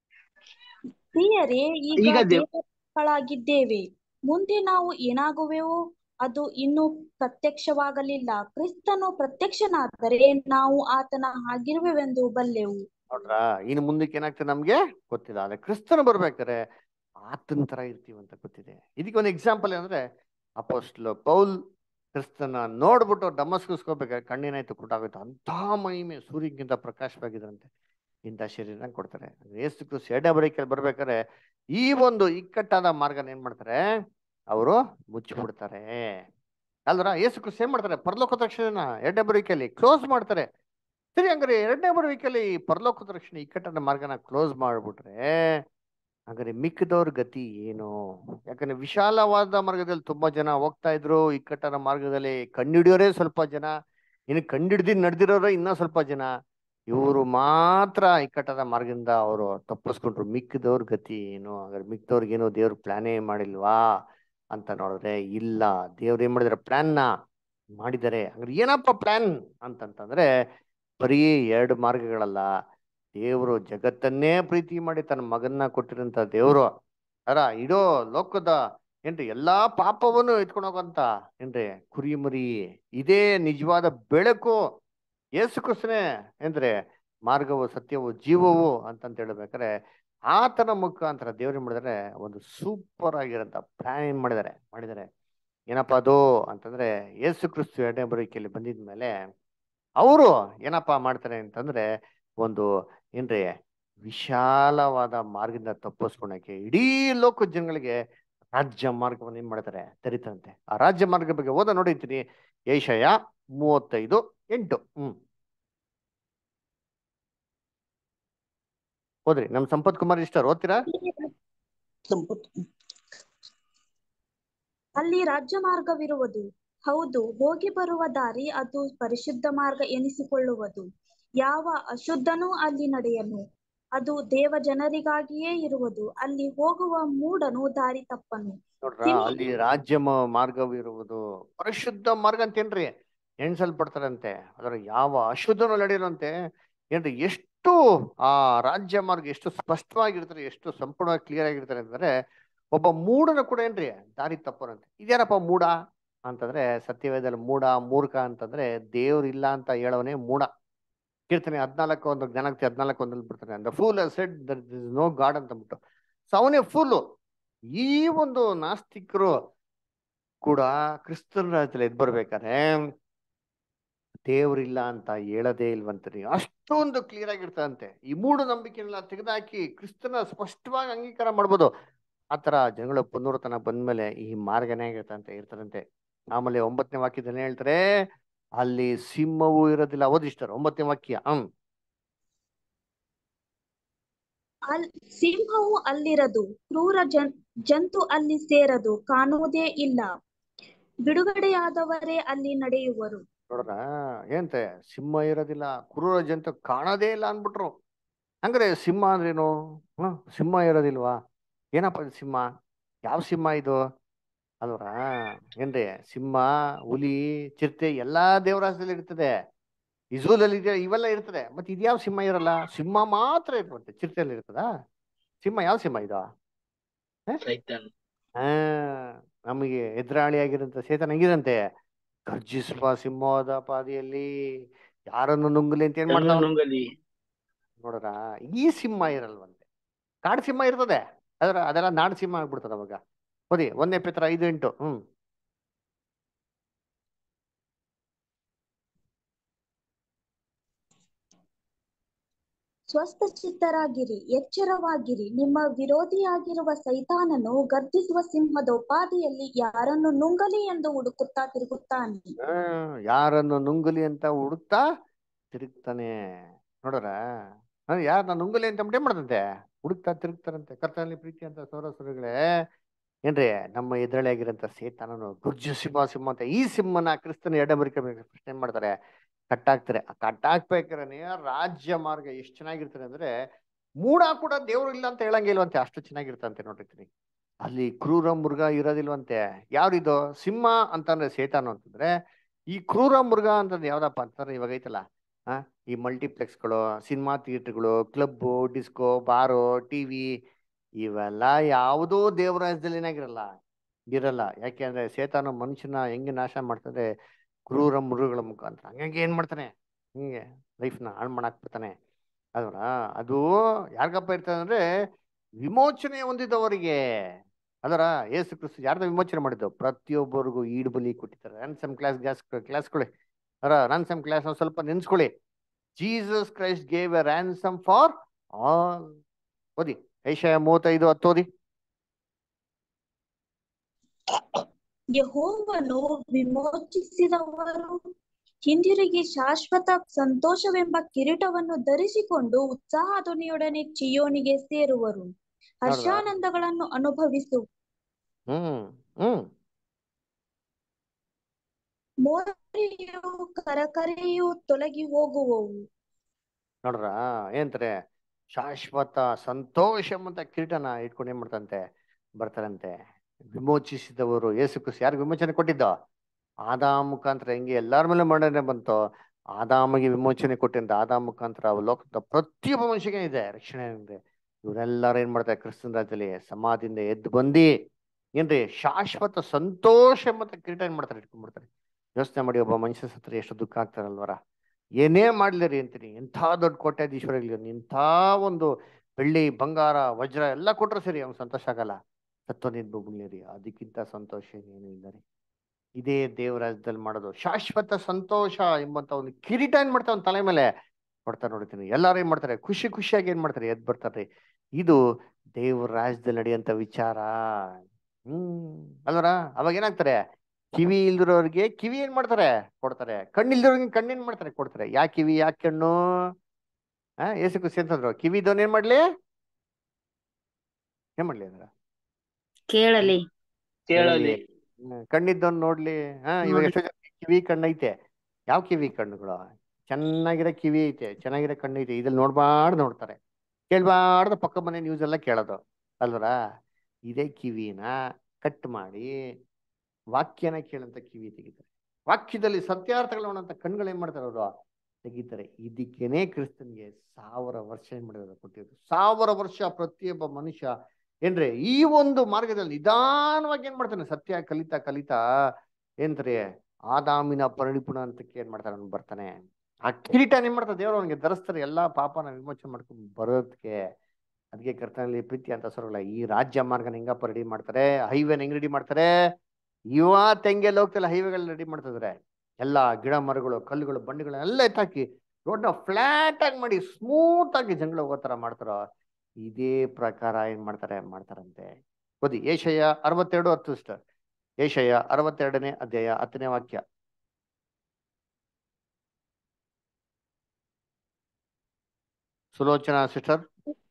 ಪ್ರಿಯರೇ, ಈಗ ಈಗ ದೇವರ ಮಕ್ಕಳಾಗಿದ್ದೇವೆ, ಮುಂದೆ ನಾವು ಏನಾಗುವೆವೋ ಅದು ಇನ್ನೂ ಪ್ರತ್ಯಕ್ಷವಾಗಲಿಲ್ಲ. ಕ್ರಿಸ್ತನು ಪ್ರತ್ಯಕ್ಷನಾದರೆ ನಾವು ಆತನ ಹಾಗಿರುವೆವೆಂದು ಬಲ್ಲೆವು. ನೋಡ್ರಾ, ಇನ್ನು ಮುಂದಕ್ಕೆ ಏನಾಗ್ತದೆ ನಮ್ಗೆ ಗೊತ್ತಿಲ್ಲ. ಆದ್ರೆ ಕ್ರಿಸ್ತನ ಬರ್ಬೇಕಾದ್ರೆ ಆತನ ತರ ಇರ್ತೀವಂತ ಗೊತ್ತಿದೆ. ಇದಕ್ಕೆ ಒಂದು ಎಕ್ಸಾಂಪಲ್ ಏನಂದ್ರೆ, ಅಪೋಸ್ಟ್ಲ್ ಪೌಲ್ ಕ್ರಿಸ್ತನ ನೋಡ್ಬಿಟ್ಟು ಡಮಸ್ಕಸ್ಕೋಬೇಕಾದ್ರೆ ಕಣ್ಣಿನಾಯ್ತು ಕುಟಾಗೋಯ್ತು, ಅಂತ ಮಹಿಮೆ ಸೂರ್ಯಕ್ಕಿಂತ ಪ್ರಕಾಶವಾಗಿದ್ರಂತೆ. ಇಂಥ ಶರೀರ ಕೊಡ್ತಾರೆ. ಯೇಸು ಕ್ರಿಸ್ತ ಎರಡನೇ ಬರಿಕೆಯಲ್ಲಿ ಬರ್ಬೇಕಾದ್ರೆ ಈ ಒಂದು ಇಕ್ಕಟ್ಟಾದ ಮಾರ್ಗನ ಏನ್ ಮಾಡ್ತಾರೆ, ಅವರು ಮುಚ್ಚಿಬಿಡ್ತಾರೆ ಅಲ್ವರ. ಯೇಸು ಕ್ರಿಸ್ತ ಏನ್ ಮಾಡ್ತಾರೆ, ಪರಲೋಕದ ರಕ್ಷಣೆನ ಎರಡನೇ ಬರಿಕೆಯಲ್ಲಿ ಕ್ಲೋಸ್ ಮಾಡ್ತಾರೆ. ಸರಿ, ಹಂಗಾರೆ ಎರಡನೇ ಬರುವಿಕೆಯಲ್ಲಿ ಪರಲೋಕದ ರಕ್ಷಣೆ ಇಕ್ಕಟ್ಟನ ಮಾರ್ಗನ ಕ್ಲೋಸ್ ಮಾಡ್ಬಿಟ್ರೆ ಹಂಗಾರೆ ಮಿಕ್ಕದವ್ರ ಗತಿ ಏನು? ಯಾಕಂದ್ರೆ ವಿಶಾಲವಾದ ಮಾರ್ಗದಲ್ಲಿ ತುಂಬಾ ಜನ ಹೋಗ್ತಾ ಇದ್ರು, ಇಕ್ಕಟ್ಟನ ಮಾರ್ಗದಲ್ಲಿ ಕಂಡಿಡಿಯೋರೇ ಸ್ವಲ್ಪ ಜನ, ಇನ್ನು ಕಂಡಿಡ್ದಿ ನಡೆದಿರೋರೇ ಇನ್ನೂ ಸ್ವಲ್ಪ ಜನ. ಇವರು ಮಾತ್ರ ಇಕ್ಕಟ್ಟದ ಮಾರ್ಗದಿಂದ ಅವರು ತಪ್ಪಿಸ್ಕೊಂಡ್ರು. ಮಿಕ್ಕದವ್ರ ಗತಿ ಏನು? ಹಾಗಾದ್ರೆ ಮಿಕ್ಕದವ್ರಿಗೇನು ದೇವ್ರ ಪ್ಲಾನೇ ಮಾಡಿಲ್ವಾ ಅಂತ ನೋಡಿದ್ರೆ ಇಲ್ಲ, ದೇವ್ರು ಏನ್ ಮಾಡಿದಾರೆ, ಪ್ಲಾನ್ನ ಮಾಡಿದ್ದಾರೆ. ಹಂಗಾರೆ ಏನಪ್ಪ ಪ್ಲಾನ್ ಅಂತಂತಂದ್ರೆ, ಬರೀ 2 ಮಾರ್ಗಗಳಲ್ಲ. ದೇವರು ಜಗತ್ತನ್ನೇ ಪ್ರೀತಿ ಮಾಡಿ ತನ್ನ ಮಗನ್ನ ಕೊಟ್ಟಿರಂತ ದೇವರು ಇಡೋ ಲೋಕದ ಏನ್ರಿ ಎಲ್ಲಾ ಪಾಪವನ್ನು ಎತ್ಕೊಂಡು ಹೋಗಂತ ಏನ್ರಿ ಕುರಿಮರಿ, ಇದೇ ನಿಜವಾದ ಬೆಳಕು. ಯೇಸು ಕ್ರಿಸ್ತನೇ ಏನ್ರಿ ಮಾರ್ಗವು ಸತ್ಯವು ಜೀವವು ಅಂತಂತ ಹೇಳ್ಬೇಕಾರೆ ಆತನ ಮುಖಾಂತರ ದೇವ್ರು ಏನ್ ಮಾಡಿದಾರೆ, ಒಂದು ಸೂಪರ್ ಆಗಿರಂತ ಪ್ಲಾನ್ ಏನ್ ಮಾಡಿದಾರೆ. ಏನಪ್ಪಾ ಅದು ಅಂತಂದ್ರೆ, ಯೇಸು ಕ್ರಿಸ್ತು ಎರಡನೇ ಬರುವಿಕೆಯಲ್ಲಿ ಬಂದಿದ್ಮೇಲೆ ಅವರು ಏನಪ್ಪಾ ಮಾಡ್ತಾರೆ ಅಂತಂದ್ರೆ, ಒಂದು ಏನ್ರಿ ವಿಶಾಲವಾದ ಮಾರ್ಗದಿಂದ ತಪ್ಪಿಸ್ಕೊಳಕ್ಕೆ ಇಡೀ ಲೋಕದ ಜನಗಳಿಗೆ ರಾಜ್ಯ ಮಾರ್ಗವನ್ನು ಏನ್ ಮಾಡ್ತಾರೆ, ತೆರಿತಂತೆ. ಆ ರಾಜ್ಯ ಮಾರ್ಗದ ಬಗ್ಗೆ ಓದ ನೋಡಿರ್ತೀನಿ, ಯೆಶಾಯ 35:8. ಹೋದ್ರಿ ನಮ್ ಸಂಪತ್ ಕುಮಾರ್ ಇಷ್ಟರ್ ಓದ್ತೀರಾ? ಅಲ್ಲಿ ರಾಜ್ಯ ಮಾರ್ಗವಿರುವುದು, ಹೌದು, ಹೋಗಿ ಬರುವ ದಾರಿ, ಅದು ಪರಿಶುದ್ಧ ಮಾರ್ಗ ಎನಿಸಿಕೊಳ್ಳುವುದು. ಯಾವ ಅಶುದ್ಧನೂ ಅಲ್ಲಿ ನಡೆಯನು. ಅದು ದೇವ ಜನರಿಗಾಗಿಯೇ ಇರುವುದು. ಅಲ್ಲಿ ಹೋಗುವ ಮೂಢನು ದಾರಿ ತಪ್ಪನು. ನೋಡ್ರ, ಅಲ್ಲಿ ರಾಜ್ಯ ಮಾರ್ಗವಿರುವುದು, ಪರಿಶುದ್ಧ ಮಾರ್ಗ ಅಂತೇನ್ರಿ ಎಣ್ಸಲ್ಪಡ್ತಾರಂತೆ. ಅದರ ಯಾವ ಅಶುದ್ಧನೂ ನಡೆಯರಂತೆ. ಏನ್ರಿ ಎಷ್ಟು ಆ ರಾಜ್ಯ ಮಾರ್ಗ ಎಷ್ಟು ಸ್ಪಷ್ಟವಾಗಿರ್ತಾರೆ, ಎಷ್ಟು ಸಂಪೂರ್ಣವಾಗಿ ಕ್ಲಿಯರ್ ಆಗಿರ್ತಾರೆ ಅಂದ್ರೆ, ಒಬ್ಬ ಮೂಢನ ಕೂಡ ಏನ್ರಿ ದಾರಿ ತಪ್ಪರಂತೆ. ಇದ್ಯಾರಪ್ಪ ಮೂಢ ಅಂತಂದ್ರೆ, ಸತ್ಯವೇದಲ್ಲಿ ಮೂರ್ಖ ಅಂತಂದ್ರೆ ದೇವ್ರು ಇಲ್ಲ ಅಂತ ಹೇಳೋನೇ ಮೂಢ. ಕೀರ್ತನೆ 14:1 ಜ್ಞಾನಕ್ತಿ 14:1 ಬಿಡ್ತಾನೆ, ಅಂದ fool said there is no god ಅಂತ ಬಿಟ್ಟು. ಸೊ ಅವನೇ ಫೂಲು. ಈ ಒಂದು ನಾಸ್ತಿಕರು ಕೂಡ ಕ್ರಿಸ್ತನ ರಾಜ್ಯದಲ್ಲಿ ಎದ್ ಬರ್ಬೇಕಾದ್ರೆ ದೇವ್ರಿಲ್ಲ ಅಂತ ಹೇಳದೇ ಇಲ್ವಂತ್ರಿ. ಅಷ್ಟೊಂದು ಕ್ಲಿಯರ್ ಆಗಿರ್ತದಂತೆ. ಈ ಮೂಢನಂಬಿಕೆನೆಲ್ಲ ತೆಗೆದುಹಾಕಿ ಕ್ರಿಸ್ತನ ಸ್ಪಷ್ಟವಾಗಿ ಅಂಗೀಕಾರ ಮಾಡ್ಬೋದು. ಆತರ ಜನಗಳ ಪುನರುತ್ಥಾನ ಬಂದ್ಮೇಲೆ ಈ ಮಾರ್ಗನೇ ಆಗಿರ್ತಂತೆ ಇರ್ತಾರಂತೆ. ಆಮೇಲೆ 9ನೇ ವಾಕ್ಯದಲ್ಲಿ ಹೇಳ್ತಾರೆ, ಅಲ್ಲಿ ಸಿಂಹವೂ ಇರೋದಿಲ್ಲ. ಓದಿಸ್ತಾರೆ 9ನೇ ವಾಕ್ಯ. ಸಿಂಹವು ಅಲ್ಲಿರದು, ಕ್ರೂರ ಜಂತು ಅಲ್ಲಿ ಸೇರದು, ಕಾಣುವುದೇ ಇಲ್ಲ. ಬಿಡುಗಡೆಯಾದವರೇ ಅಲ್ಲಿ ನಡೆಯುವರು. ನೋಡ್ರ, ಏನಂತೆ ಸಿಂಹ ಇರೋದಿಲ್ಲ, ಕ್ರೂರ ಜಂತು ಕಾಣೋದೇ ಇಲ್ಲ ಅಂದ್ಬಿಟ್ರು. ಹಂಗ್ರೆ ಸಿಂಹ ಅಂದ್ರೇನು? ಸಿಂಹ ಇರೋದಿಲ್ವಾ? ಏನಪ್ಪ ಇದು ಸಿಂಹ? ಯಾವ ಸಿಂಹ ಇದು ಅಲ್ವರ? ಏನ್ರಿ ಸಿಂಹ, ಹುಲಿ, ಚಿರತೆ ಎಲ್ಲಾ ದೇವರಾಜದಲ್ಲಿ ಇರ್ತದೆ. ಇಜೂಲಲ್ಲಿ ಇವೆಲ್ಲ ಇರ್ತದೆ. ಮತ್ತೆ ಇದ್ಯಾವ ಸಿಂಹ ಇರಲ್ಲ? ಸಿಂಹ ಮಾತ್ರ ಇರ್ತದೆ, ಚಿರತೆಯಲ್ಲಿ ಇರ್ತದ? ಸಿಂಹ ಯಾವ ಸಿಂಹ ಇದು? ಹಾ, ನಮಗೆ ಎದುರಾಳಿಯಾಗಿರಂತ ಸೇತನ ಹಂಗಿದಂತೆ, ಗರ್ಜಿಸುವ ಸಿಂಹದ ಪಾದಿಯಲ್ಲಿ ಯಾರನ್ನು ನುಂಗಲಿ ಅಂತ ಏನ್ ಮಾಡ್ತಾವ ನೋಡ್ರ. ಈ ಸಿಂಹ ಇರಲ್ವಂತೆ, ಕಾಡು ಸಿಂಹ ಇರ್ತದೆ. ಅದೆಲ್ಲ ನಾಡು ಸಿಂಹ ಆಗ್ಬಿಡ್ತದ ಅವಾಗ. ಓದಿ 1 ಪೇತ್ರ 5:8. ಸ್ವಸ್ಥ ಚಿತ್ತರಾಗಿರಿ, ಎಚ್ಚರವಾಗಿರಿ. ನಿಮ್ಮ ವಿರೋಧಿಯಾಗಿರುವ ಸೈತಾನನು ಗರ್ಜಿಸುವ ಸಿಂಹದ ಉಪಾದಿಯಲ್ಲಿ ಯಾರನ್ನು ನುಂಗಲಿ ಎಂದು ಹುಡುಕುತ್ತಾ ತಿರುಗುತ್ತಾನೆ. ಯಾರನ್ನು ನುಂಗಲಿ ಅಂತ ಹುಡುಕ್ತಾ ತಿರುಗ್ತಾನೆ. ನೋಡ್ರ, ಯಾರನ್ನ ನುಂಗಲಿ ಅಂತ ಏನ್ ಮಾಡ್ತಂತೆ, ಹುಡುಕ್ತಾ ತಿರುಗ್ತಾರಂತೆ. ಕರ್ತನಲ್ಲಿ ಪ್ರೀತಿ ಅಂತ ಸೌರಸುರಗಳೇ, ಏನ್ರಿ ನಮ್ಮ ಎದುರಳೆ ಆಗಿರಂತ ಸೇತಾನನು ಗುರ್ಜು ಸಿಂಹ ಸಿಂಹ ಅಂತ ಈ ಸಿಂಹನ ಕ್ರಿಸ್ತನ ಎಡಮರಿಕೆ ಪ್ರಶ್ನೆ ಮಾಡ್ತಾರೆ, ಕಟ್ಟಾಕ್ತಾರೆ. ಆ ಕಟ್ಟಾಕ್ಬೇಕಾರೆ ರಾಜ್ಯ ಮಾರ್ಗ ಎಷ್ಟು ಚೆನ್ನಾಗಿರ್ತಾರೆ ಅಂದ್ರೆ, ಮೂಡ ಕೂಡ ದೇವ್ರು ಇಲ್ಲ ಅಂತ ಹೇಳಂಗಿಲ್ವಂತೆ, ಅಷ್ಟು ಚೆನ್ನಾಗಿರ್ತಂತೆ. ನೋಡಿರ್ತೀನಿ ಅಲ್ಲಿ ಕ್ರೂರ ಮೃಗ ಇರೋದಿಲ್ವಂತೆ. ಯಾವ್ದಿದು ಸಿಂಹ ಅಂತಂದ್ರೆ ಸೇತಾನು ಅಂತಂದ್ರೆ, ಈ ಕ್ರೂರ ಮೃಗ ಅಂತಂದ್ರೆ ಯಾವ್ದಪ್ಪ ಅಂತಂದ್ರೆ ಇವಾಗ ಐತಲ್ಲ, ಈ ಮಲ್ಟಿಪ್ಲೆಕ್ಸ್ಗಳು, ಸಿನಿಮಾ ಥಿಯೇಟರ್ಗಳು, ಕ್ಲಬ್ಬು, ಡಿಸ್ಕೋ, ಬಾರು, ಟಿವಿ, ಇವೆಲ್ಲ ಯಾವುದೋ ದೇವರಾಜ್ಯದಲ್ಲಿ ಏನಾಗಿರಲ್ಲ, ಇರಲ್ಲ. ಯಾಕೆ ಅಂದ್ರೆ ಸೇತಾನು ಮನುಷ್ಯನ ಹೆಂಗೆ ನಾಶ ಮಾಡ್ತದೆ, ಕ್ರೂರ ಮೃಗಗಳ ಮುಖಾಂತರ ಹಂಗೆ ಏನ್ ಮಾಡ್ತಾನೆ, ಹಿಂಗೆ ಲೈಫ್ನ ಹಾಳು ಮಾಡಾಕ್ಬಿಡ್ತಾನೆ ಅಲ್ವರ. ಅದು ಯಾರಿಗಪ್ಪ ಇರ್ತದೆ ಅಂದ್ರೆ ವಿಮೋಚನೆ ಹೊಂದಿದವರಿಗೆ. ಅದರ ಏಸು ಕ್ರಿಸ್ತು ಯಾರ್ದ ವಿಮೋಚನೆ ಮಾಡಿದ್ದು, ಪ್ರತಿಯೊಬ್ಬರಿಗೂ ಈಡು ಬಲಿ ಕೊಟ್ಟಿದ್ದಾರೆ. ರನ್ಸಮ್ ಕ್ಲಾಸ್ಗಳು ರನ್ಸಮ್ ಕ್ಲಾಸ್ ಸ್ವಲ್ಪ ನೆನ್ಸ್ಕೊಳ್ಳಿ. Jesus Christ gave a ransom for all. ಓದಿ ಐಶಾಯ 35:10 ಓದಿ. ಯೆಹೋವನು ವಿಮೋಚಿಸಿದವರು ಹಿಂದಿರುಗಿ ಶಾಶ್ವತ ಸಂತೋಷವೆಂಬ ಕಿರೀಟವನ್ನು ಧರಿಸಿಕೊಂಡು ಉತ್ಸಾಹ ಧ್ವನಿಯೊಡನೆ ಚೀಯೋನಿಗೆ ಸೇರುವರು. ಹರ್ಷಾನಂದಗಳನ್ನು ಅನುಭವಿಸುವ ಹ್ಮ್ ಹ್ಮ್ ಮೋರೆಯು ಕರಕರೆಯು ತೊಲಗಿ ಹೋಗುವವು. ನೋಡ್ರ, ಏನಂತಾರೆ, ಶಾಶ್ವತ ಸಂತೋಷ ಅಂತ ಕಿರೀಟನ ಇಟ್ಕೊಂಡು ಏನ್ ಮಾಡ್ತಂತೆ, ಬರ್ತಾರಂತೆ. ವಿಮೋಚಿಸಿದವರು ಯೇಸು ಕ್ರಿಸ್ತು ಯಾರಿಗೆ ವಿಮೋಚನೆ ಕೊಟ್ಟಿದ್ದ, ಆದಾಮ ಮುಖಾಂತರ ಹೆಂಗೆ ಎಲ್ಲಾರ ಮೇಲೆ ಮರಣನೆ ಬಂತು, ಆದಾಮಿಗೆ ವಿಮೋಚನೆ ಕೊಟ್ಟಿದ್ದ. ಆದಾಮ ಮುಖಾಂತರ ಲೋಕದ ಪ್ರತಿಯೊಬ್ಬ ಮನುಷ್ಯಗೆ ಇದೆ ರಕ್ಷಣೆ ಇದೆ. ಇವರೆಲ್ಲರೂ ಏನ್ ಮಾಡ್ತಾರೆ, ಕ್ರಿಸ್ತನ ರಾಜ್ಯದಲ್ಲಿ ಸಮಾಧಿಯಿಂದ ಎದ್ದು ಬಂದು ಏನ್ರಿ ಶಾಶ್ವತ ಸಂತೋಷ ಮತ್ತೆ ಕಿರೀಟ ಏನ್ ಮಾಡ್ತಾರೆ, ಇಟ್ಕೊಂಡ್ಬಿಡ್ತಾರೆ. ಯೋಚನೆ ಮಾಡಿ, ಒಬ್ಬ ಮನುಷ್ಯ ಸತ್ರ ಎಷ್ಟು ದುಃಖ ಆಗ್ತಾರಲ್ವರ. ಏನೇ ಮಾಡ್ಲಿರಿ ಅಂತೀನಿ, ಎಂಥ ದೊಡ್ಡ ಕೋಟ್ಯಾಧೀಶ್ವರಗಳು, ಇಂಥ ಒಂದು ಬೆಳ್ಳಿ ಬಂಗಾರ ವಜ್ರ ಎಲ್ಲ ಕೊಟ್ರು ಸರಿ, ಅವ್ನು ಸಂತೋಷ ಆಗಲ್ಲ. ಸತ್ವ ನಿಂತ್ಬಿಡ್ಲಿ, ಅದಕ್ಕಿಂತ ಸಂತೋಷ ಏನು ಇಲ್ಲ ರೀ. ಇದೇ ದೇವರಾಜ್ಯದಲ್ಲಿ ಮಾಡೋದು ಶಾಶ್ವತ ಸಂತೋಷ ಎಂಬಂತ ಒಂದು ಕಿರೀಟ ಏನ್ ಮಾಡ್ತಾರೆ ಅವ್ನ ತಲೆ ಮೇಲೆ ಕೊಡ್ತಾರೆ. ನೋಡ್ತೀನಿ ಎಲ್ಲಾರು ಏನ್ ಮಾಡ್ತಾರೆ, ಖುಷಿ ಖುಷಿಯಾಗಿ ಏನ್ ಮಾಡ್ತಾರೆ, ಎದ್ ಬರ್ತಾರೆ. ಇದು ದೇವ್ರ ರಾಜ್ಯದಲ್ಲಿ ನಡೆಯುವಂತ ವಿಚಾರ. ಅಲ್ವರ. ಅವಾಗ ಏನಾಗ್ತಾರೆ, ಕಿವಿ ಇಲ್ದಿರೋರಿಗೆ ಕಿವಿ ಏನ್ ಮಾಡ್ತಾರೆ, ಕೊಡ್ತಾರೆ. ಕಣ್ಣಿಲ್ದಿರೋರ್ಗೆ ಕಣ್ಣೇನ್ ಮಾಡ್ತಾರೆ, ಕೊಡ್ತಾರೆ. ಯಾಕೆ ಕಿವಿ, ಯಾಕೆ ಕಣ್ಣು? ಏಸು ಖುಷಿ ಅಂತಂದ್ರು, ಕಿವಿದವನ್ ಏನ್ ಮಾಡ್ಲಿ, ಏನ್ ಮಾಡ್ಲಿ ಅಂದ್ರ ಕೇಳಲಿ. ಕೇಳಲಿ. ಕಣ್ಣಿದ್ದವನ್ ನೋಡ್ಲಿ. ಇವಾಗ ಎಷ್ಟೋ ಜನ ಕಿವಿ ಕಣ್ಣು ಐತೆ. ಯಾವ ಕಿವಿ ಕಣ್ಣುಗಳು? ಚೆನ್ನಾಗಿರೋ ಕಿವಿ ಐತೆ, ಚೆನ್ನಾಗಿರೋ ಕಣ್ಣು ಐತೆ, ಇದ್ರಲ್ಲಿ ನೋಡ್ಬಾರ್ದು ನೋಡ್ತಾರೆ, ಕೇಳ್ಬಾರ್ದು ಪಕ್ಕ ಮನೆ ನ್ಯೂಸ್ ಎಲ್ಲ ಕೇಳೋದು ಅಲ್ವರ. ಇದೇ ಕಿವಿನ ಕಟ್ ಮಾಡಿ ವಾಕ್ಯನ ಕೇಳಂತ ಕಿವಿ ತೆಗಿತಾರೆ. ವಾಕ್ಯದಲ್ಲಿ ಸತ್ಯಾರ್ಥಗಳನ್ನಂತ ಕಣ್ಗಳು ಏನ್ ಮಾಡ್ತಾರೆ, ಅವರು ತೆಗಿತಾರೆ. ಇದಕ್ಕೇನೆ ಕ್ರಿಸ್ತನ್ಗೆ 1000 ವರ್ಷ ಏನ್ ಮಾಡಿರೋದು, ಕೊಟ್ಟಿರೋದು. 1000 ವರ್ಷ ಪ್ರತಿಯೊಬ್ಬ ಮನುಷ್ಯ ಏನ್ರಿ ಈ ಒಂದು ಮಾರ್ಗದಲ್ಲಿ ನಿಧಾನವಾಗಿ ಏನ್ ಮಾಡ್ತಾನೆ, ಸತ್ಯ ಕಲಿತಾ ಕಲಿತಾ ಏನ್ರಿ ಆದಾಮಿನ ಪರಿಪೂರ್ಣ ಅಂತಕ್ಕೆ ಏನ್ ಮಾಡ್ತಾನೆ, ಅವ್ನು ಬರ್ತಾನೆ. ಆ ಕಿರೀಟ ಏನ್ ಮಾಡ್ತಾರೆ, ದೇವರು ಅವನಿಗೆ ಧರಿಸ್ತಾರೆ, ಎಲ್ಲಾ ಪಾಪನ ವಿಮೋಚನೆ ಮಾಡ್ಕೊಂಡು ಬರೋದಕ್ಕೆ. ಅದಕ್ಕೆ ಕರ್ತನಲ್ಲಿ ಪ್ರೀತಿ ಅಂತ ಸರಲ್ಲ, ಈ ರಾಜ್ಯ ಮಾರ್ಗನ ಹೆಂಗಪ್ಪ ರೆಡಿ ಮಾಡ್ತಾರೆ, ಹೈವೇನ ಹೆಂಗ್ ರೆಡಿ ಮಾಡ್ತಾರೆ, ತೆಂಗೆಲ್ಲ ಹೋಗ್ತಿಲ್ಲ ಹೈವೇಗಳನ್ನ ರೆಡಿ ಮಾಡ್ತಿದ್ರೆ, ಎಲ್ಲ ಗಿಡ ಮರಗಳು, ಕಲ್ಲುಗಳು, ಬಂಡೆಗಳು ಎಲ್ಲ ಎತ್ತಾಕಿ ರೋಡ್ನ ಫ್ಲಾಟ್ ಆಗಿ ಮಾಡಿ ಸ್ಮೂತ್ ಆಗಿ ಜನಗಳು ಹೋಗೋ ತರ ಮಾಡ್ತಾರೋ, ಇದೇ ಪ್ರಕಾರ ಏನ್ ಮಾಡ್ತಾರಂತೆ. ಓದಿ ಏಷಯ 62:10 ಸಿಸ್ಟರ್. ಏಷಯ 62ನೇ ಅಧ್ಯಾಯ 10ನೇ ವಾಕ್ಯ. ಸುಲೋಚನಾ ಸಿಸ್ಟರ್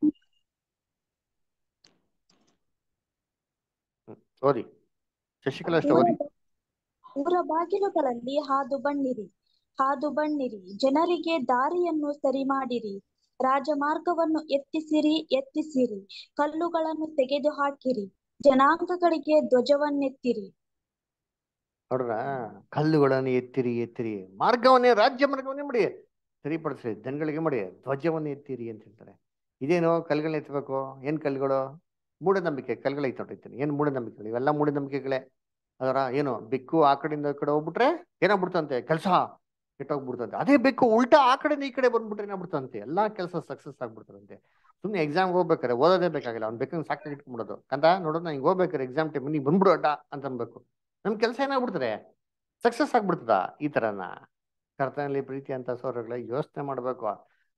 ಓದಿ. ಶಶಿಕಲಾ ಅಷ್ಟ ಓದಿ. ಊರ ಬಾಗಿಲುಗಳಲ್ಲಿ ಹಾದು ಬನ್ನಿರಿ, ಜನರಿಗೆ ದಾರಿಯನ್ನು ಸರಿ ಮಾಡಿರಿ. ರಾಜಮಾರ್ಗವನ್ನು ಎತ್ತಿಸಿರಿ, ಕಲ್ಲುಗಳನ್ನು ತೆಗೆದು ಹಾಕಿರಿ, ಜನಾಂಗಗಳಿಗೆ ಧ್ವಜವನ್ನೆತ್ತಿರಿ. ನೋಡ್ರ, ಕಲ್ಲುಗಳನ್ನು ಎತ್ತಿರಿ ಎತ್ತಿರಿ, ಮಾರ್ಗವನ್ನೇ ರಾಜ್ಯ ಮಾರ್ಗವನ್ನೇ ಮಾಡಿ ಸರಿಪಡಿಸ್ರಿ, ಜನಗಳಿಗೆ ಮಾಡಿ ಧ್ವಜವನ್ನು ಎತ್ತಿರಿ ಅಂತ ಹೇಳ್ತಾರೆ. ಇದೇನು ಕಲ್ಗಳನ್ನ ಎತ್ತಬೇಕು? ಏನ್ ಕಲ್ಗಳು? ಮೂಢನಂಬಿಕೆ ಕಲ್ಗಳು ಐತೊಟ್ಟಿರ್ತೀನಿ. ಏನ್ ಮೂಢನಂಬಿಕೆಗಳು? ಇವೆಲ್ಲ ಮೂಢನಂಬಿಕೆಗಳೇ. ಅದರ ಏನು ಬೆಕ್ಕು ಆ ಕಡೆಯಿಂದ ಈ ಕಡೆ ಹೋಗ್ಬಿಟ್ರೆ ಏನಾಗ್ಬಿಡ್ತಂತೆ, ಕೆಲಸ ಕೆಟ್ಟೋಗ್ಬಿಡ್ತಂತೆ. ಅದೇ ಬೆಕ್ಕು ಉಲ್ಟಾ ಆ ಕಡೆಯಿಂದ ಈ ಕಡೆ ಬಂದ್ಬಿಟ್ರೆ ಏನಾಗ್ಬಿಡ್ತಂತೆ, ಎಲ್ಲಾ ಕೆಲಸ ಸಕ್ಸಸ್ ಆಗ್ಬಿಡ್ತಾರಂತೆ. ಸುಮ್ಮನೆ ಎಕ್ಸಾಮ್ಗೆ ಹೋಗ್ಬೇಕಾರೆ ಓದೋದೇ ಬೇಕಾಗಿಲ್ಲ, ಅವ್ನು ಬೆಕ್ಕಂಗೆ ಸಾಕಾಗಿ ಇಟ್ಕೊಂಡ್ಬಿಡೋದು. ಕಂದ ನೋಡೋದು, ಹಿಂಗೆ ಹೋಗ್ಬೇಕಾರೆ ಎಕ್ಸಾಮ್ ಟೈಮ್ ನೀ ಬಂದ್ಬಿಡು ಅಡ್ಡ ಅಂತ ಅನ್ಬೇಕು, ನಮ್ ಕೆಲಸ ಏನಾಗ್ಬಿಡ್ತಾರೆ, ಸಕ್ಸಸ್ ಆಗ್ಬಿಡ್ತದ. ಈ ತರನ ಕರ್ತನಲ್ಲಿ ಪ್ರೀತಿ ಅಂತ ಸೋರಗಳ ಯೋಚನೆ ಮಾಡ್ಬೇಕು.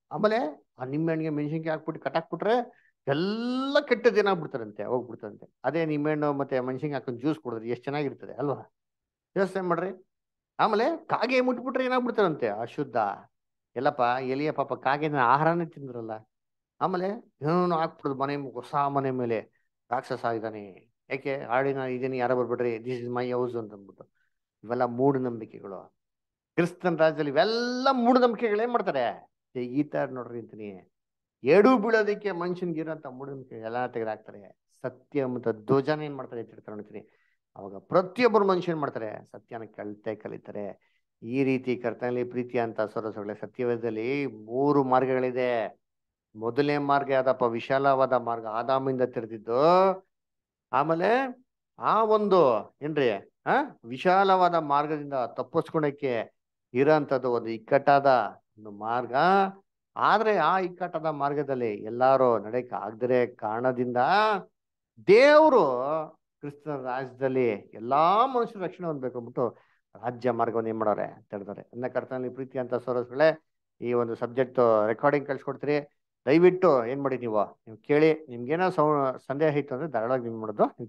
ಆಮೇಲೆ ಆ ನಿಂಬೆಹಣ್ಣಿಗೆ ಮೆಣಸಿನ್ಕಾಯಿ ಹಾಕ್ಬಿಟ್ಟು ಕಟ್ಟಾಕ್ಬಿಟ್ರೆ ಎಲ್ಲ ಕೆಟ್ಟದ್ದು ಏನಾಗ್ಬಿಡ್ತಾರಂತೆ, ಹೋಗ್ಬಿಡ್ತಾರಂತೆ. ಅದೇ ನಿಂಬೆಹಣ್ಣು ಮತ್ತೆ ಮೆಣಸಿನ್ಕಾಯಿ ಹಾಕೊಂಡು ಜ್ಯೂಸ್ ಕುಡಿದ್ರೆ ಎಷ್ಟು ಚೆನ್ನಾಗಿರ್ತದೆ ಅಲ್ವಾ? ಯೋಚನೆ ಮಾಡ್ರಿ. ಆಮೇಲೆ ಕಾಗೆ ಮುಟ್ಬಿಟ್ರೆ ಏನಾಗ್ಬಿಡ್ತಾರಂತೆ, ಅಶುದ್ಧ. ಎಲ್ಲಪ್ಪ ಎಲಿಯ ಪಾಪ ಕಾಗೆನ ಆಹಾರನೇ ತಿಂದ್ರಲ್ಲ. ಆಮೇಲೆ ಏನೋ ಹಾಕ್ಬಿಡುದು ಮನೆ, ಹೊಸ ಮನೆ ಮೇಲೆ ರಾಕ್ಷಸ ಇದ್ದಾನೆ. ಯಾಕೆ ಆಡಿನ ಇದೀನಿ, ಯಾರೋ ಬರ್ಬಿಡ್ರಿ, ದಿಸ್ ಇಸ್ ಮೈ ಹೌಸ್ ಅಂತ ಅಂದ್ಬಿಟ್ಟು. ಇವೆಲ್ಲ ಮೂಢನಂಬಿಕೆಗಳು. ಕ್ರಿಸ್ತನ್ ರಾಜ್ಯದಲ್ಲಿ ಇವೆಲ್ಲ ಮೂಢನಂಬಿಕೆಗಳು ಏನ್ ಮಾಡ್ತಾರೆ, ತೆಗೀತಾರ ನೋಡ್ರಿ ಅಂತೀನಿ. ಎಡು ಬೀಳೋದಕ್ಕೆ ಮನುಷ್ಯನ್ಗಿರೋಂಥ ಮೂಢನಂಬಿಕೆ ಎಲ್ಲ ತೆಗೆದಾಕ್ತಾರೆ. ಸತ್ಯ ಮತ್ತು ಧ್ವಜನ ಏನ್ ಮಾಡ್ತಾರೆ, ಎತ್ತಿಡ್ತಾರೆ ನೋಡ್ತೀನಿ. ಅವಾಗ ಪ್ರತಿಯೊಬ್ಬರು ಮನುಷ್ಯ ಏನ್ ಮಾಡ್ತಾರೆ, ಸತ್ಯನ ಕಲಿತಾರೆ. ಈ ರೀತಿ ಕರ್ತನಲ್ಲಿ ಪ್ರೀತಿ ಅಂತ ಸೊರಸೊಳ್ಳೆ ಸತ್ಯವೇದದಲ್ಲಿ 3 ಮಾರ್ಗಗಳಿದೆ. ಮೊದಲನೇ ಮಾರ್ಗ ಯಾವ್ದಪ್ಪ, ವಿಶಾಲವಾದ ಮಾರ್ಗ ಆದಾಮಿಂದ ತೆರೆದಿದ್ದು. ಆಮೇಲೆ ಆ ಒಂದು ಏನ್ರಿ ವಿಶಾಲವಾದ ಮಾರ್ಗದಿಂದ ತಪ್ಪಿಸ್ಕೊಳಕ್ಕೆ ಇರೋಂಥದ್ದು ಒಂದು ಇಕ್ಕಟ್ಟಾದ ಒಂದು ಮಾರ್ಗ. ಆದ್ರೆ ಆ ಇಕ್ಕಟ್ಟಾದ ಮಾರ್ಗದಲ್ಲಿ ಎಲ್ಲಾರು ನಡೆಯಕ್ಕೆ ಆಗದಿರೋ ಕಾರಣದಿಂದ ದೇವರು ಕ್ರಿಸ್ತನ ರಾಜ್ಯದಲ್ಲಿ ಎಲ್ಲಾ ಮನುಷ್ಯರ ರಕ್ಷಣೆ ಹೊಂದಬೇಕು ಅಂದ್ಬಿಟ್ಟು ರಾಜ್ಯ ಮಾರ್ಗವನ್ನು ಏನ್ ಮಾಡೋರೆ, ತೆರೆದಾರೆ. ಇನ್ನ ಕರ್ತನಲ್ಲಿ ಪ್ರೀತಿ ಅಂತ ಸೋರಸ್ಗಳೇ, ಈ ಒಂದು ಸಬ್ಜೆಕ್ಟ್ ರೆಕಾರ್ಡಿಂಗ್ ಕಳ್ಸಿಕೊಡ್ತೀರಿ. ದಯವಿಟ್ಟು ಏನ್ ಮಾಡಿ ನೀವು ಕೇಳಿ, ನಿಮ್ಗೇನೋ ಸಂದೇಹ ಇತ್ತು ಅಂದ್ರೆ ಧಾರಾಳವಾಗಿ ನೀವು ಮಾಡೋದು